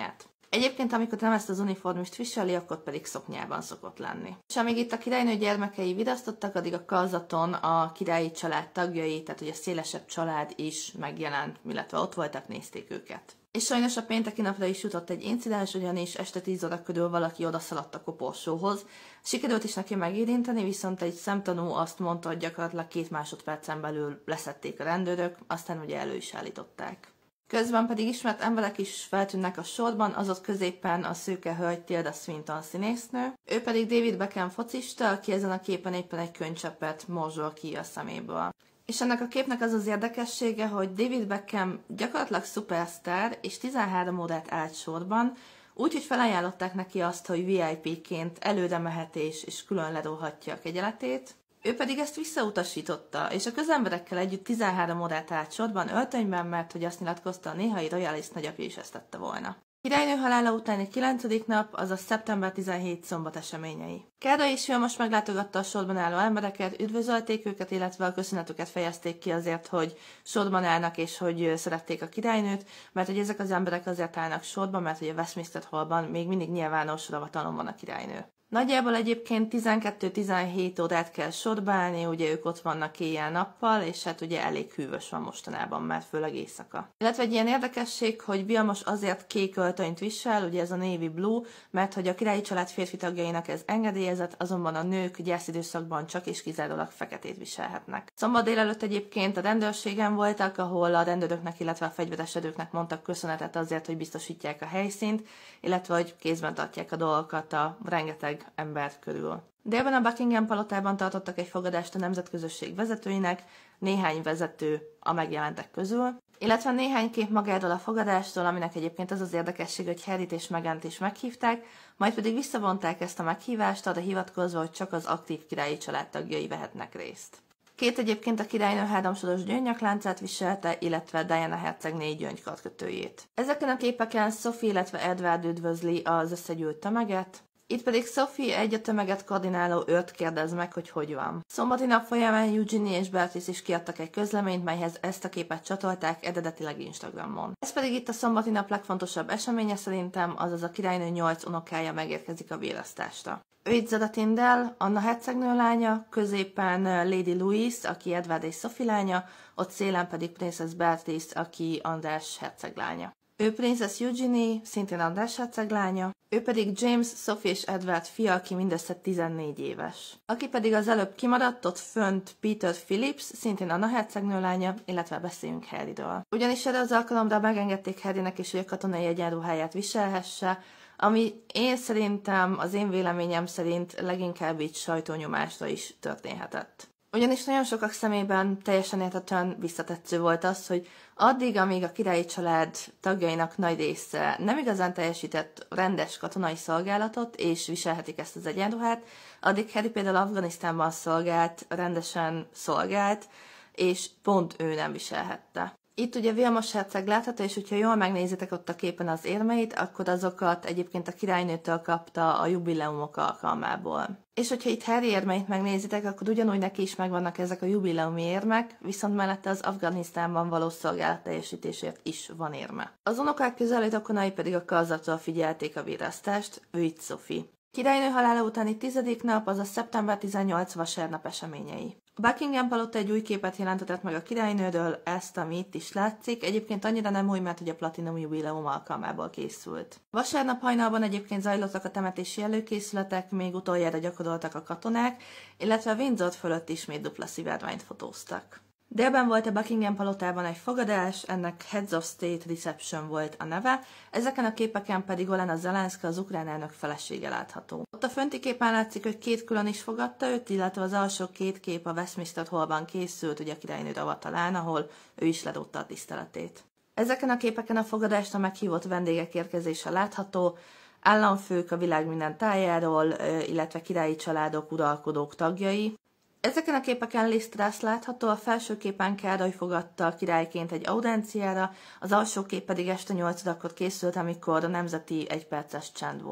Egyébként, amikor nem ezt az uniformist viseli, akkor pedig szoknyában szokott lenni. És amíg itt a királynő gyermekei vidasztottak, addig a karzaton a királyi család tagjai, tehát hogy a szélesebb család is megjelent, illetve ott voltak, nézték őket. És sajnos a pénteki napra is jutott egy incidens, ugyanis este tíz óra körül valaki odaszaladt a koporsóhoz. Sikerült is neki megérinteni, viszont egy szemtanú azt mondta, hogy gyakorlatilag két másodpercen belül leszették a rendőrök, aztán ugye elő is állították. Közben pedig ismert emberek is feltűnnek a sorban, azaz középen a szőke hölgy Tilda Swinton színésznő. Ő pedig David Beckham focista, aki ezen a képen éppen egy könycseppet morzsol ki a szeméből. És ennek a képnek az az érdekessége, hogy David Beckham gyakorlatilag szupersztár, és tizenhárom órát állt sorban, úgyhogy felajánlották neki azt, hogy vé i pé-ként előre mehet és, és külön ledolhatja a kegyeletét. Ő pedig ezt visszautasította, és a közemberekkel együtt tizenhárom órát állt sorban öltönyben, mert hogy azt nyilatkozta, a néhai royalist nagyapja is ezt tette volna. Királynő halála utáni kilencedik nap, azaz szeptember tizenhetedike szombat eseményei. Károly és Vilmos meglátogatta a sorban álló embereket, üdvözölték őket, illetve a köszönetüket fejezték ki azért, hogy sorban állnak és hogy szerették a királynőt, mert hogy ezek az emberek azért állnak sorban, mert hogy a Westminster Hallban még mindig nyilvános ravatalon van a királynő. Nagyjából egyébként tizenkettő-tizenhét órát kell sorba állni, ugye ők ott vannak éjjel-nappal, és hát ugye elég hűvös van mostanában, mert főleg éjszaka. Illetve egy ilyen érdekesség, hogy Vilmos azért kék öltönyt visel, ugye ez a navy blue, mert hogy a királyi család férfi tagjainak ez engedélyezett, azonban a nők gyászidőszakban csak és kizárólag feketét viselhetnek. Szombat délelőtt egyébként a rendőrségen voltak, ahol a rendőröknek, illetve a fegyveresedőknek mondtak köszönetet azért, hogy biztosítják a helyszínt, illetve hogy kézben tartják a dolgokat a rengeteg ember körül. Délben a Buckingham palotában tartottak egy fogadást a nemzetközösség vezetőinek, néhány vezető a megjelentek közül, illetve néhány kép magáról a fogadástól, aminek egyébként az az érdekesség, hogy Harryt és Megant is meghívták, majd pedig visszavonták ezt a meghívást, arra hivatkozva, hogy csak az aktív királyi családtagjai vehetnek részt. Két egyébként a királynő háromsoros gyöngyakláncát viselte, illetve Diana hercegné gyöngykartkötőjét. Ezeken a képeken Sophie, illetve Edward üdvözli az összegyűlt tömeget, itt pedig Sophie egy a tömeget koordináló őrt kérdez meg, hogy hogy van. Szombati nap folyamán Eugenie és Beatrice is kiadtak egy közleményt, melyhez ezt a képet csatolták eredetileg Instagramon. Ez pedig itt a szombati nap legfontosabb eseménye szerintem, azaz a királynő nyolc unokája megérkezik a vérasztásra. Ő itt Zara Tindall, Anna hercegnő lánya, középen Lady Louise, aki Edward és Sophie lánya, ott szélen pedig Princess Beatrice, aki András herceg lánya. Ő Princess Eugenie, szintén András herceg lánya, ő pedig James, Sophie és Edward fia, aki mindössze tizennégy éves. Aki pedig az előbb kimaradt, ott fönt Peter Phillips, szintén Anna hercegnő lánya, illetve beszéljünk Harryről. Ugyanis erre az alkalomra megengedték Harrynek is, hogy a katonai egyenruháját viselhesse, ami én szerintem, az én véleményem szerint leginkább így sajtónyomásra is történhetett. Ugyanis nagyon sokak szemében teljesen értetően visszatetsző volt az, hogy addig, amíg a királyi család tagjainak nagy része nem igazán teljesített rendes katonai szolgálatot, és viselhetik ezt az egyenruhát, addig Harry például Afganisztánban szolgált, rendesen szolgált, és pont ő nem viselhette. Itt ugye Vilmos herceg látható, és hogyha jól megnézitek ott a képen az érmeit, akkor azokat egyébként a királynőtől kapta a jubileumok alkalmából. És hogyha itt Harry érmeit megnézitek, akkor ugyanúgy neki is megvannak ezek a jubileumi érmek, viszont mellette az Afganisztánban való szolgálat teljesítésért is van érme. Az unokák közeli rokonai pedig a karzattól figyelték a virasztást, ő itt Sophie. Királynő halála utáni tizedik nap, azaz szeptember tizennyolcadika vasárnap eseményei. A Buckingham palota egy új képet jelentetett meg a királynőről, ezt, ami itt is látszik, egyébként annyira nem új, mert ugye a Platinum jubileum alkalmából készült. Vasárnap hajnalban egyébként zajlottak a temetési előkészületek, még utoljára gyakoroltak a katonák, illetve a Windsor fölött ismét dupla szivárványt fotóztak. Délben volt a Buckingham palotában egy fogadás, ennek Heads of State Reception volt a neve, ezeken a képeken pedig Olena Zelenszky, az ukrán elnök felesége látható. Ott a fönti képen látszik, hogy két külön is fogadta őt, illetve az alsó két kép a Westminster Hallban készült, ugye a királynő ravatalán, ahol ő is ledobta a tiszteletét. Ezeken a képeken a fogadást a meghívott vendégek érkezése látható, államfők a világ minden tájáról, illetve királyi családok, uralkodók tagjai. Ezeken a képeken Liz Truss látható, a felső képen Károly fogadta a királyként egy audenciára, az alsó kép pedig este nyolc órakor készült, amikor a nemzeti egyperces csend volt.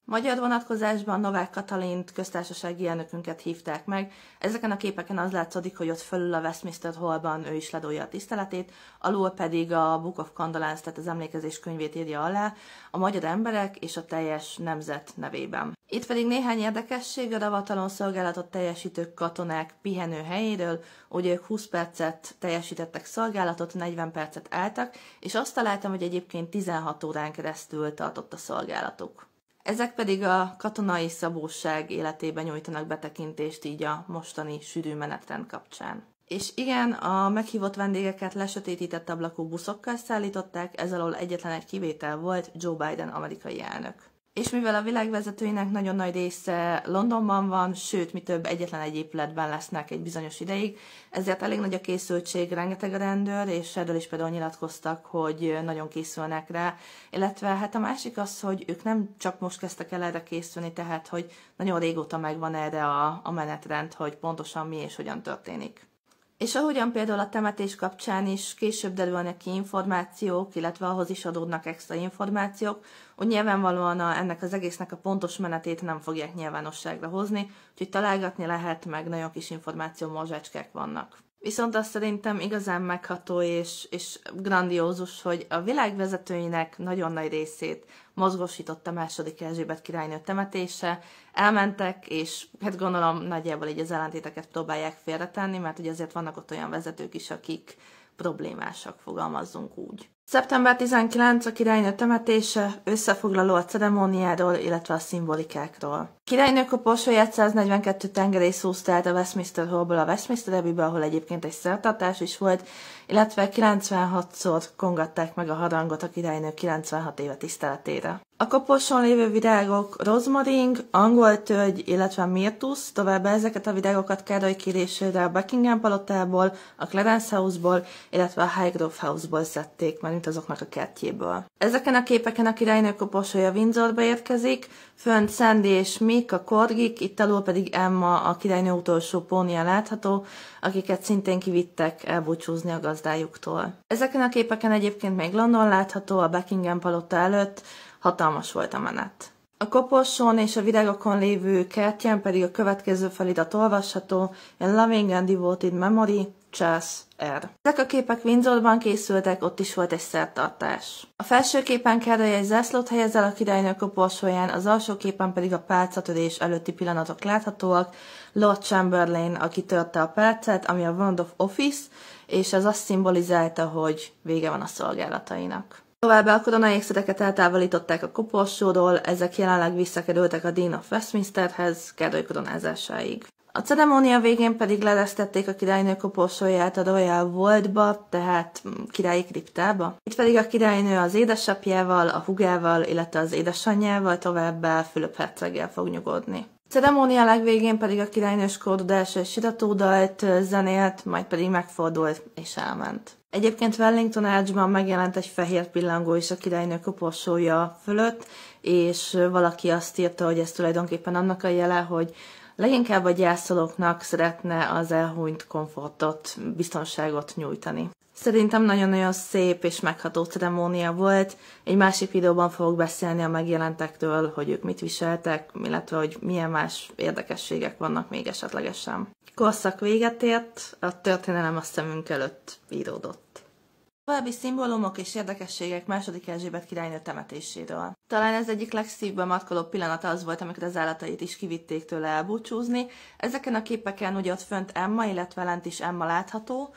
Magyar vonatkozásban Novák Katalint, köztársasági elnökünket hívták meg. Ezeken a képeken az látszódik, hogy ott fölül a Westminster Hallban ő is ledolja a tiszteletét, alul pedig a Book of Condolence, tehát az emlékezés könyvét írja alá a magyar emberek és a teljes nemzet nevében. Itt pedig néhány érdekesség a ravatalon szolgálatot teljesítő katonák pihenő helyéről, hogy ők húsz percet teljesítettek szolgálatot, negyven percet álltak, és azt találtam, hogy egyébként tizenhat órán keresztül tartott a szolgálatuk. Ezek pedig a katonai szabóság életében nyújtanak betekintést így a mostani sűrű menetrend kapcsán. És igen, a meghívott vendégeket lesötétített ablakú buszokkal szállították, ez alól egyetlen egy kivétel volt, Joe Biden amerikai elnök. És mivel a világ vezetőinek nagyon nagy része Londonban van, sőt, mi több, egyetlen egy épületben lesznek egy bizonyos ideig, ezért elég nagy a készültség, rengeteg a rendőr, és erről is például nyilatkoztak, hogy nagyon készülnek rá, illetve hát a másik az, hogy ők nem csak most kezdtek el erre készülni, tehát hogy nagyon régóta megvan erre a, a menetrend, hogy pontosan mi és hogyan történik. És ahogyan például a temetés kapcsán is később derülnek ki információk, illetve ahhoz is adódnak extra információk, hogy nyilvánvalóan a, ennek az egésznek a pontos menetét nem fogják nyilvánosságra hozni, úgyhogy találgatni lehet, meg nagyon kis információ morzsácskák vannak. Viszont azt szerintem igazán megható és, és grandiózus, hogy a világ vezetőinek nagyon nagy részét mozgósította második Erzsébet királynő temetése, elmentek, és hát gondolom nagyjából így az ellentéteket próbálják félretenni, mert ugye azért vannak ott olyan vezetők is, akik problémásak, fogalmazzunk úgy. szeptember tizenkilencedike a királynő temetése, összefoglaló a ceremóniáról, illetve a szimbolikákról. Királynő koporsóját száznegyvenkettő tengerész húzta át a Westminster Hallból a Westminster Abbeybe, ahol egyébként egy szertartás is volt, illetve kilencvenhatszor kongatták meg a harangot a királynő kilencvenhat éve tiszteletére. A koporsón lévő virágok rozmaring, angoltölgy, illetve mirtusz, továbbá ezeket a virágokat Károly kérésére a Buckingham palotából, a Clarence House-ból, illetve a Highgrove House-ból szedték, mint azoknak a kertjéből. Ezeken a képeken a királynő koporsója Windsorba érkezik, fönt Sandy és Mick, a korgik, itt alul pedig Emma, a királynő utolsó pónia látható, akiket szintén kivittek elbúcsúzni a gazdájuktól. Ezeken a képeken egyébként még London látható, a Buckingham palota előtt, hatalmas volt a menet. A koporsón és a virágokon lévő kertjén pedig a következő felirat olvasható, In Loving and Devoted Memory, Charles R. Ezek a képek Windsorban készültek, ott is volt egy szertartás. A felső képen Károly egy zászlót helyez el a királynő koporsóján, az alsó képen pedig a pálcatörés előtti pillanatok láthatóak, Lord Chamberlain, aki törte a pálcát, ami a Wand of Office, és ez azt szimbolizálta, hogy vége van a szolgálatainak. Továbbá a koronaékszereket eltávolították a koporsóról, ezek jelenleg visszakerültek a Dean of Westminsterhez Károly koronázásáig. A ceremónia végén pedig leeresztették a királynő koporsóját a Royal Vaultba, tehát királyi kriptába. Itt pedig a királynő az édesapjával, a húgával, illetve az édesanyjával, továbbá Fülöp herceggel fog nyugodni. A ceremónia legvégén pedig a királynős kódudás és siratódalt zenélt, majd pedig megfordult és elment. Egyébként Wellington Archban megjelent egy fehér pillangó is a királynő koporsója fölött, és valaki azt írta, hogy ez tulajdonképpen annak a jele, hogy leginkább a gyászolóknak szeretne az elhunyt komfortot, biztonságot nyújtani. Szerintem nagyon-nagyon szép és megható ceremónia volt. Egy másik videóban fogok beszélni a megjelentekről, hogy ők mit viseltek, illetve hogy milyen más érdekességek vannak még esetlegesen. Korszak véget ért, a történelem a szemünk előtt íródott. További szimbólumok és érdekességek második Erzsébet királynő temetéséről. Talán ez egyik legszívbe markoló pillanata az volt, amikor az állatait is kivitték tőle elbúcsúzni. Ezeken a képeken ugye ott fönt Emma, illetve lent is Emma látható,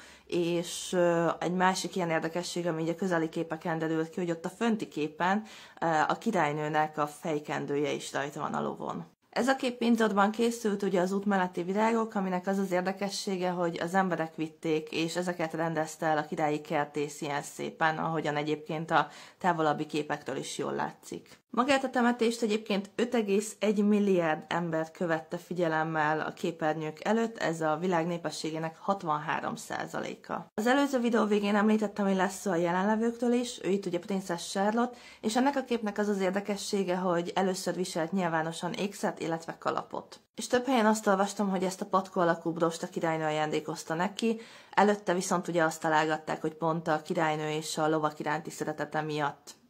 és egy másik ilyen érdekesség, ami a közeli képeken derült ki, hogy ott a fönti képen a királynőnek a fejkendője is rajta van a lovon. Ez a kép Windsorban készült, ugye az út melletti virágok, aminek az az érdekessége, hogy az emberek vitték, és ezeket rendezte el a királyi kertész ilyen szépen, ahogyan egyébként a távolabbi képektől is jól látszik. Magát a temetést egyébként öt egész egy milliárd ember követte figyelemmel a képernyők előtt, ez a világ népességének hatvanhárom százaléka. Az előző videó végén említettem, hogy lesz szó a jelenlevőktől is, ő itt ugye Princess Charlotte, és ennek a képnek az az érdekessége, hogy először viselt nyilvánosan ékszert, illetve kalapot. És több helyen azt olvastam, hogy ezt a patkó alakú brost a királynő ajándékozta neki, előtte viszont ugye azt találgatták, hogy pont a királynő és a lovak iránti szeretete miatt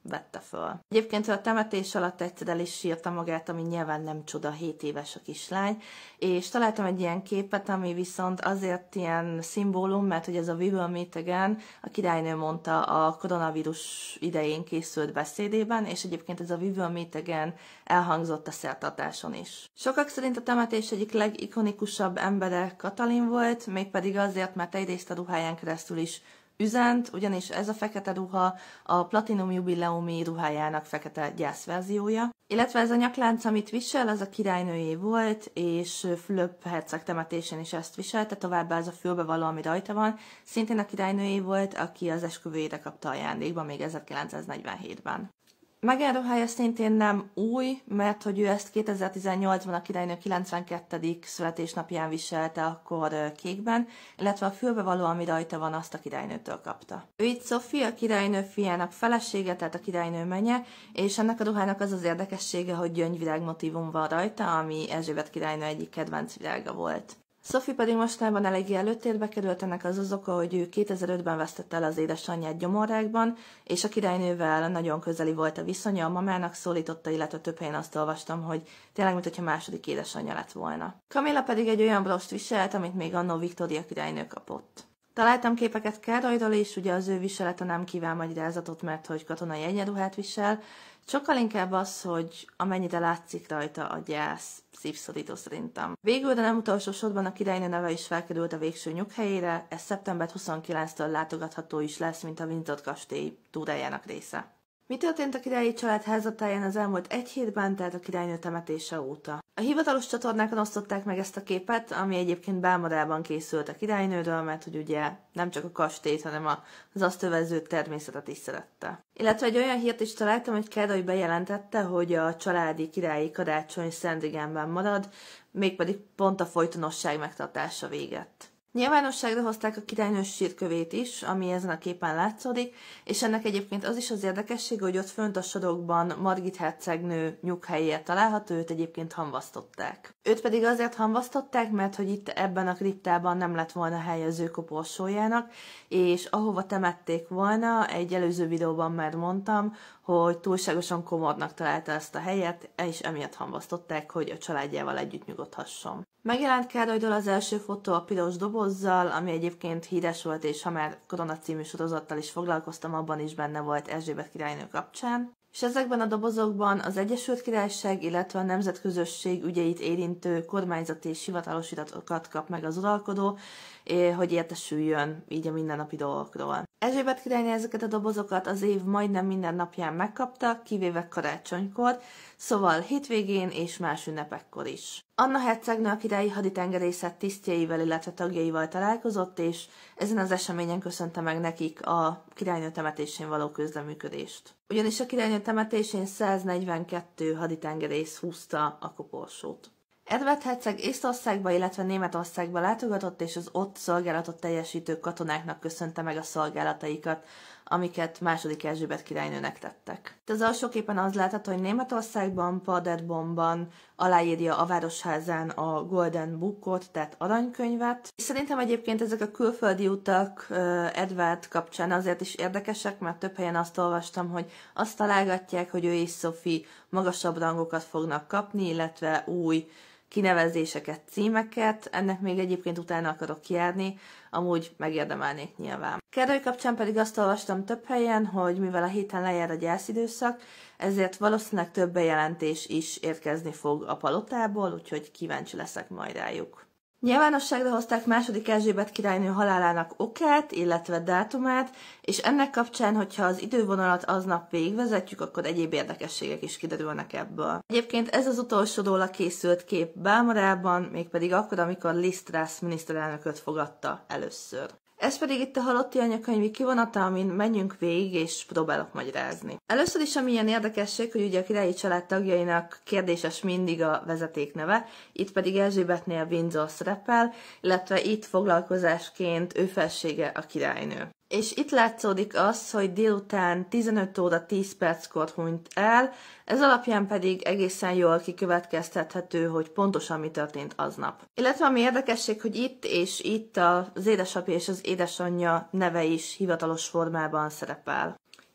vette föl. Egyébként a temetés alatt egyszer el is sírta magát, ami nyilván nem csoda, hét éves a kislány, és találtam egy ilyen képet, ami viszont azért ilyen szimbólum, mert hogy ez a We Will Meet Again, a királynő mondta a koronavírus idején készült beszédében, és egyébként ez a We Will Meet Again elhangzott a szertartáson is. Sokak szerint a temetés egyik legikonikusabb embere Katalin volt, mégpedig azért, mert egyrészt a ruháján keresztül is üzent, ugyanis ez a fekete ruha a Platinum jubileumi ruhájának fekete gyászverziója. Illetve ez a nyaklánc, amit visel, az a királynőjé volt, és Fülöp herceg temetésén is ezt viselte, továbbá az a fülbevaló, ami rajta van, szintén a királynőjé volt, aki az esküvőjére kapta ajándékba még ezerkilencszáznegyvenhétben. Meghan ruhája szintén nem új, mert hogy ő ezt kétezer-tizennyolcban a királynő kilencvenkettedik születésnapján viselte, akkor kékben, illetve a fülbevaló, ami rajta van, azt a királynőtől kapta. Ő itt Sophie, a királynő fiának felesége, tehát a királynő menye, és ennek a ruhának az az érdekessége, hogy gyöngyvirág motívum van rajta, ami Erzsébet királynő egyik kedvenc virága volt. Sophie pedig mostában eléggé előtérbe került, ennek az az oka, hogy ő kétezer-ötben vesztette el az édesanyját gyomorrákban, és a királynővel nagyon közeli volt a viszonya, a mamának szólította, illetve több helyen azt olvastam, hogy tényleg, mintha második édesanyja lett volna. Camilla pedig egy olyan brost viselt, amit még annó Victoria királynő kapott. Találtam képeket Károlyról is, ugye az ő viselete nem kíván magyarázatot, mert hogy katonai egyenruhát visel, sokkal inkább az, hogy amennyire látszik rajta a gyász, szívszorító szerintem. Végül, de nem utolsó sorban a királynő neve is felkerült a végső nyughelyére, ez szeptember huszonkilencedikétől látogatható is lesz, mint a Windsor kastély túrájának része. Mi történt a királyi család házatáján az elmúlt egy hétben, tehát a királynő temetése óta? A hivatalos csatornákon osztották meg ezt a képet, ami egyébként Balmorában készült a királynőről, mert hogy ugye nem csak a kastélyt, hanem az azt övező természetet is szerette. Illetve egy olyan hírt is találtam, hogy Károly bejelentette, hogy a családi királyi karácsony Sandringhamben marad, mégpedig pont a folytonosság megtartása véget. Nyilvánosságra hozták a királynő sírkövét is, ami ezen a képen látszódik, és ennek egyébként az is az érdekesség, hogy ott fönt a sorokban Margit hercegnő nyughelyére található, őt egyébként hamvasztották. Őt pedig azért hamvasztották, mert hogy itt ebben a kriptában nem lett volna hely az ő koporsójának, és ahova temették volna, egy előző videóban már mondtam, hogy túlságosan komornak találta ezt a helyet, és emiatt hamvasztották, hogy a családjával együtt nyugodhasson. Megjelent Károlyról az első fotó a piros dobozzal, ami egyébként híres volt, és ha már Korona című sorozattal is foglalkoztam, abban is benne volt Erzsébet királynő kapcsán. És ezekben a dobozokban az Egyesült Királyság, illetve a nemzetközösség ügyeit érintő kormányzati és hivatalos iratokat kap meg az uralkodó, hogy értesüljön így a mindennapi dolgokról. Erzsébet királynő ezeket a dobozokat az év majdnem minden napján megkapta, kivéve karácsonykor, szóval hétvégén és más ünnepekkor is. Anna hercegnő a királyi haditengerészet tisztjeivel, illetve tagjaival találkozott, és ezen az eseményen köszönte meg nekik a királynő temetésén való közreműködést. Ugyanis a királynő temetésén száznegyvenkettő haditengerész húzta a koporsót. Edward herceg Észtországba, illetve Németországba látogatott, és az ott szolgálatot teljesítő katonáknak köszönte meg a szolgálataikat, amiket második Erzsébet királynőnek tettek. Az alsó képen az látható, hogy Németországban, Paderbornban aláírja a városházán a Golden Bookot, tehát aranykönyvet. És szerintem egyébként ezek a külföldi utak Edward kapcsán azért is érdekesek, mert több helyen azt olvastam, hogy azt találgatják, hogy ő és Sophie magasabb rangokat fognak kapni, illetve új kinevezéseket, címeket, ennek még egyébként utána akarok járni, amúgy megérdemelnék nyilván. Károly kapcsán pedig azt olvastam több helyen, hogy mivel a héten lejár a gyászidőszak, ezért valószínűleg több bejelentés is érkezni fog a palotából, úgyhogy kíváncsi leszek majd rájuk. Nyilvánosságra hozták második Erzsébet királynő halálának okát, illetve dátumát, és ennek kapcsán, hogyha az idővonalat aznap végigvezetjük, akkor egyéb érdekességek is kiderülnek ebből. Egyébként ez az utolsó róla készült kép Balmorában, mégpedig akkor, amikor Liz Truss miniszterelnököt fogadta először. Ez pedig itt a halotti anyakönyvi kivonata, amin menjünk végig és próbálok magyarázni. Először is ami ilyen érdekesség, hogy ugye a királyi család tagjainak kérdéses mindig a vezetékneve, itt pedig Erzsébetnél Windsor szerepel, illetve itt foglalkozásként ő felsége a királynő. És itt látszódik az, hogy délután tizenöt óra tíz perckor hunyt el, ez alapján pedig egészen jól kikövetkeztethető, hogy pontosan mi történt aznap. Illetve ami érdekesség, hogy itt és itt az édesapja és az édesanyja neve is hivatalos formában szerepel.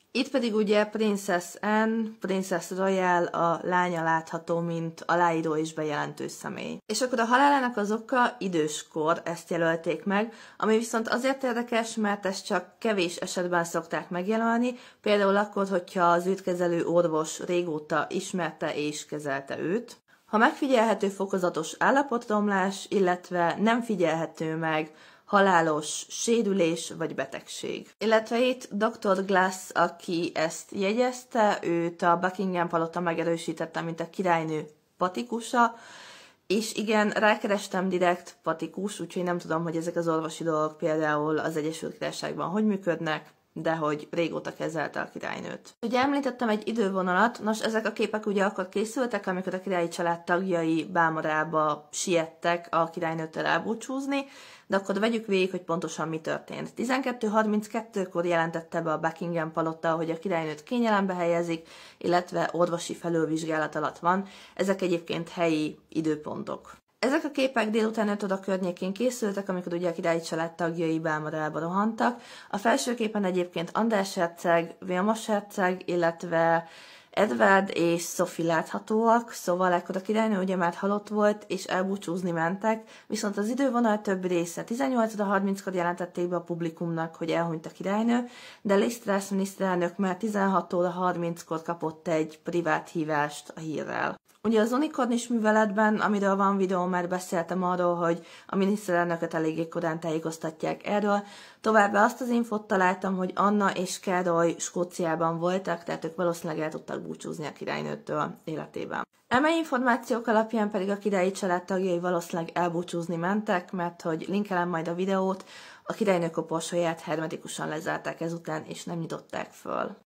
Itt pedig ugye Princess Anne, Princess Royal, a lánya látható, mint aláíró és bejelentő személy. És akkor a halálának az oka időskor, ezt jelölték meg, ami viszont azért érdekes, mert ezt csak kevés esetben szokták megjelölni, például akkor, hogyha az őt kezelő orvos régóta ismerte és kezelte őt. Ha megfigyelhető fokozatos állapotromlás, illetve nem figyelhető meg halálos sérülés vagy betegség. Illetve itt doktor Glass, aki ezt jegyezte, őt a Buckingham palota megerősítette, mint a királynő patikusa, és igen, rákerestem direkt patikus, úgyhogy nem tudom, hogy ezek az orvosi dolgok például az Egyesült Királyságban hogy működnek, de hogy régóta kezelte a királynőt. Ugye említettem egy idővonalat, nos ezek a képek ugye akkor készültek, amikor a királyi család tagjai Balmorába siettek a királynőtől elbúcsúzni, de akkor vegyük végig, hogy pontosan mi történt. tizenkettő harminckettőkor jelentette be a Buckingham palota, hogy a királynőt kényelembe helyezik, illetve orvosi felülvizsgálat alatt van. Ezek egyébként helyi időpontok. Ezek a képek délután öt óra környékén készültek, amikor ugye a királyi család tagjai Balmorába rohantak. A felső képen egyébként András herceg, Vilmos herceg, illetve Edward és Sophie láthatóak, szóval ekkor a királynő ugye már halott volt, és elbúcsúzni mentek, viszont az idővonal több része tizennyolc óra harminckor jelentették be a publikumnak, hogy elhunyt a királynő, de Liz Truss miniszterelnök már tizenhat óra harminckor kapott egy privát hívást a hírrel. Ugye az unikornis műveletben, amiről van videó, már beszéltem arról, hogy a miniszterelnököt eléggé korán tájékoztatják erről. Továbbá azt az infót találtam, hogy Anna és Károly Skóciában voltak, tehát ők valószínűleg el tudtak búcsúzni a királynőtől életében. Eme információk alapján pedig a királyi család tagjai valószínűleg elbúcsúzni mentek, mert hogy linkelem majd a videót, a királynő koporsóját hermetikusan lezárták ezután, és nem nyitották föl.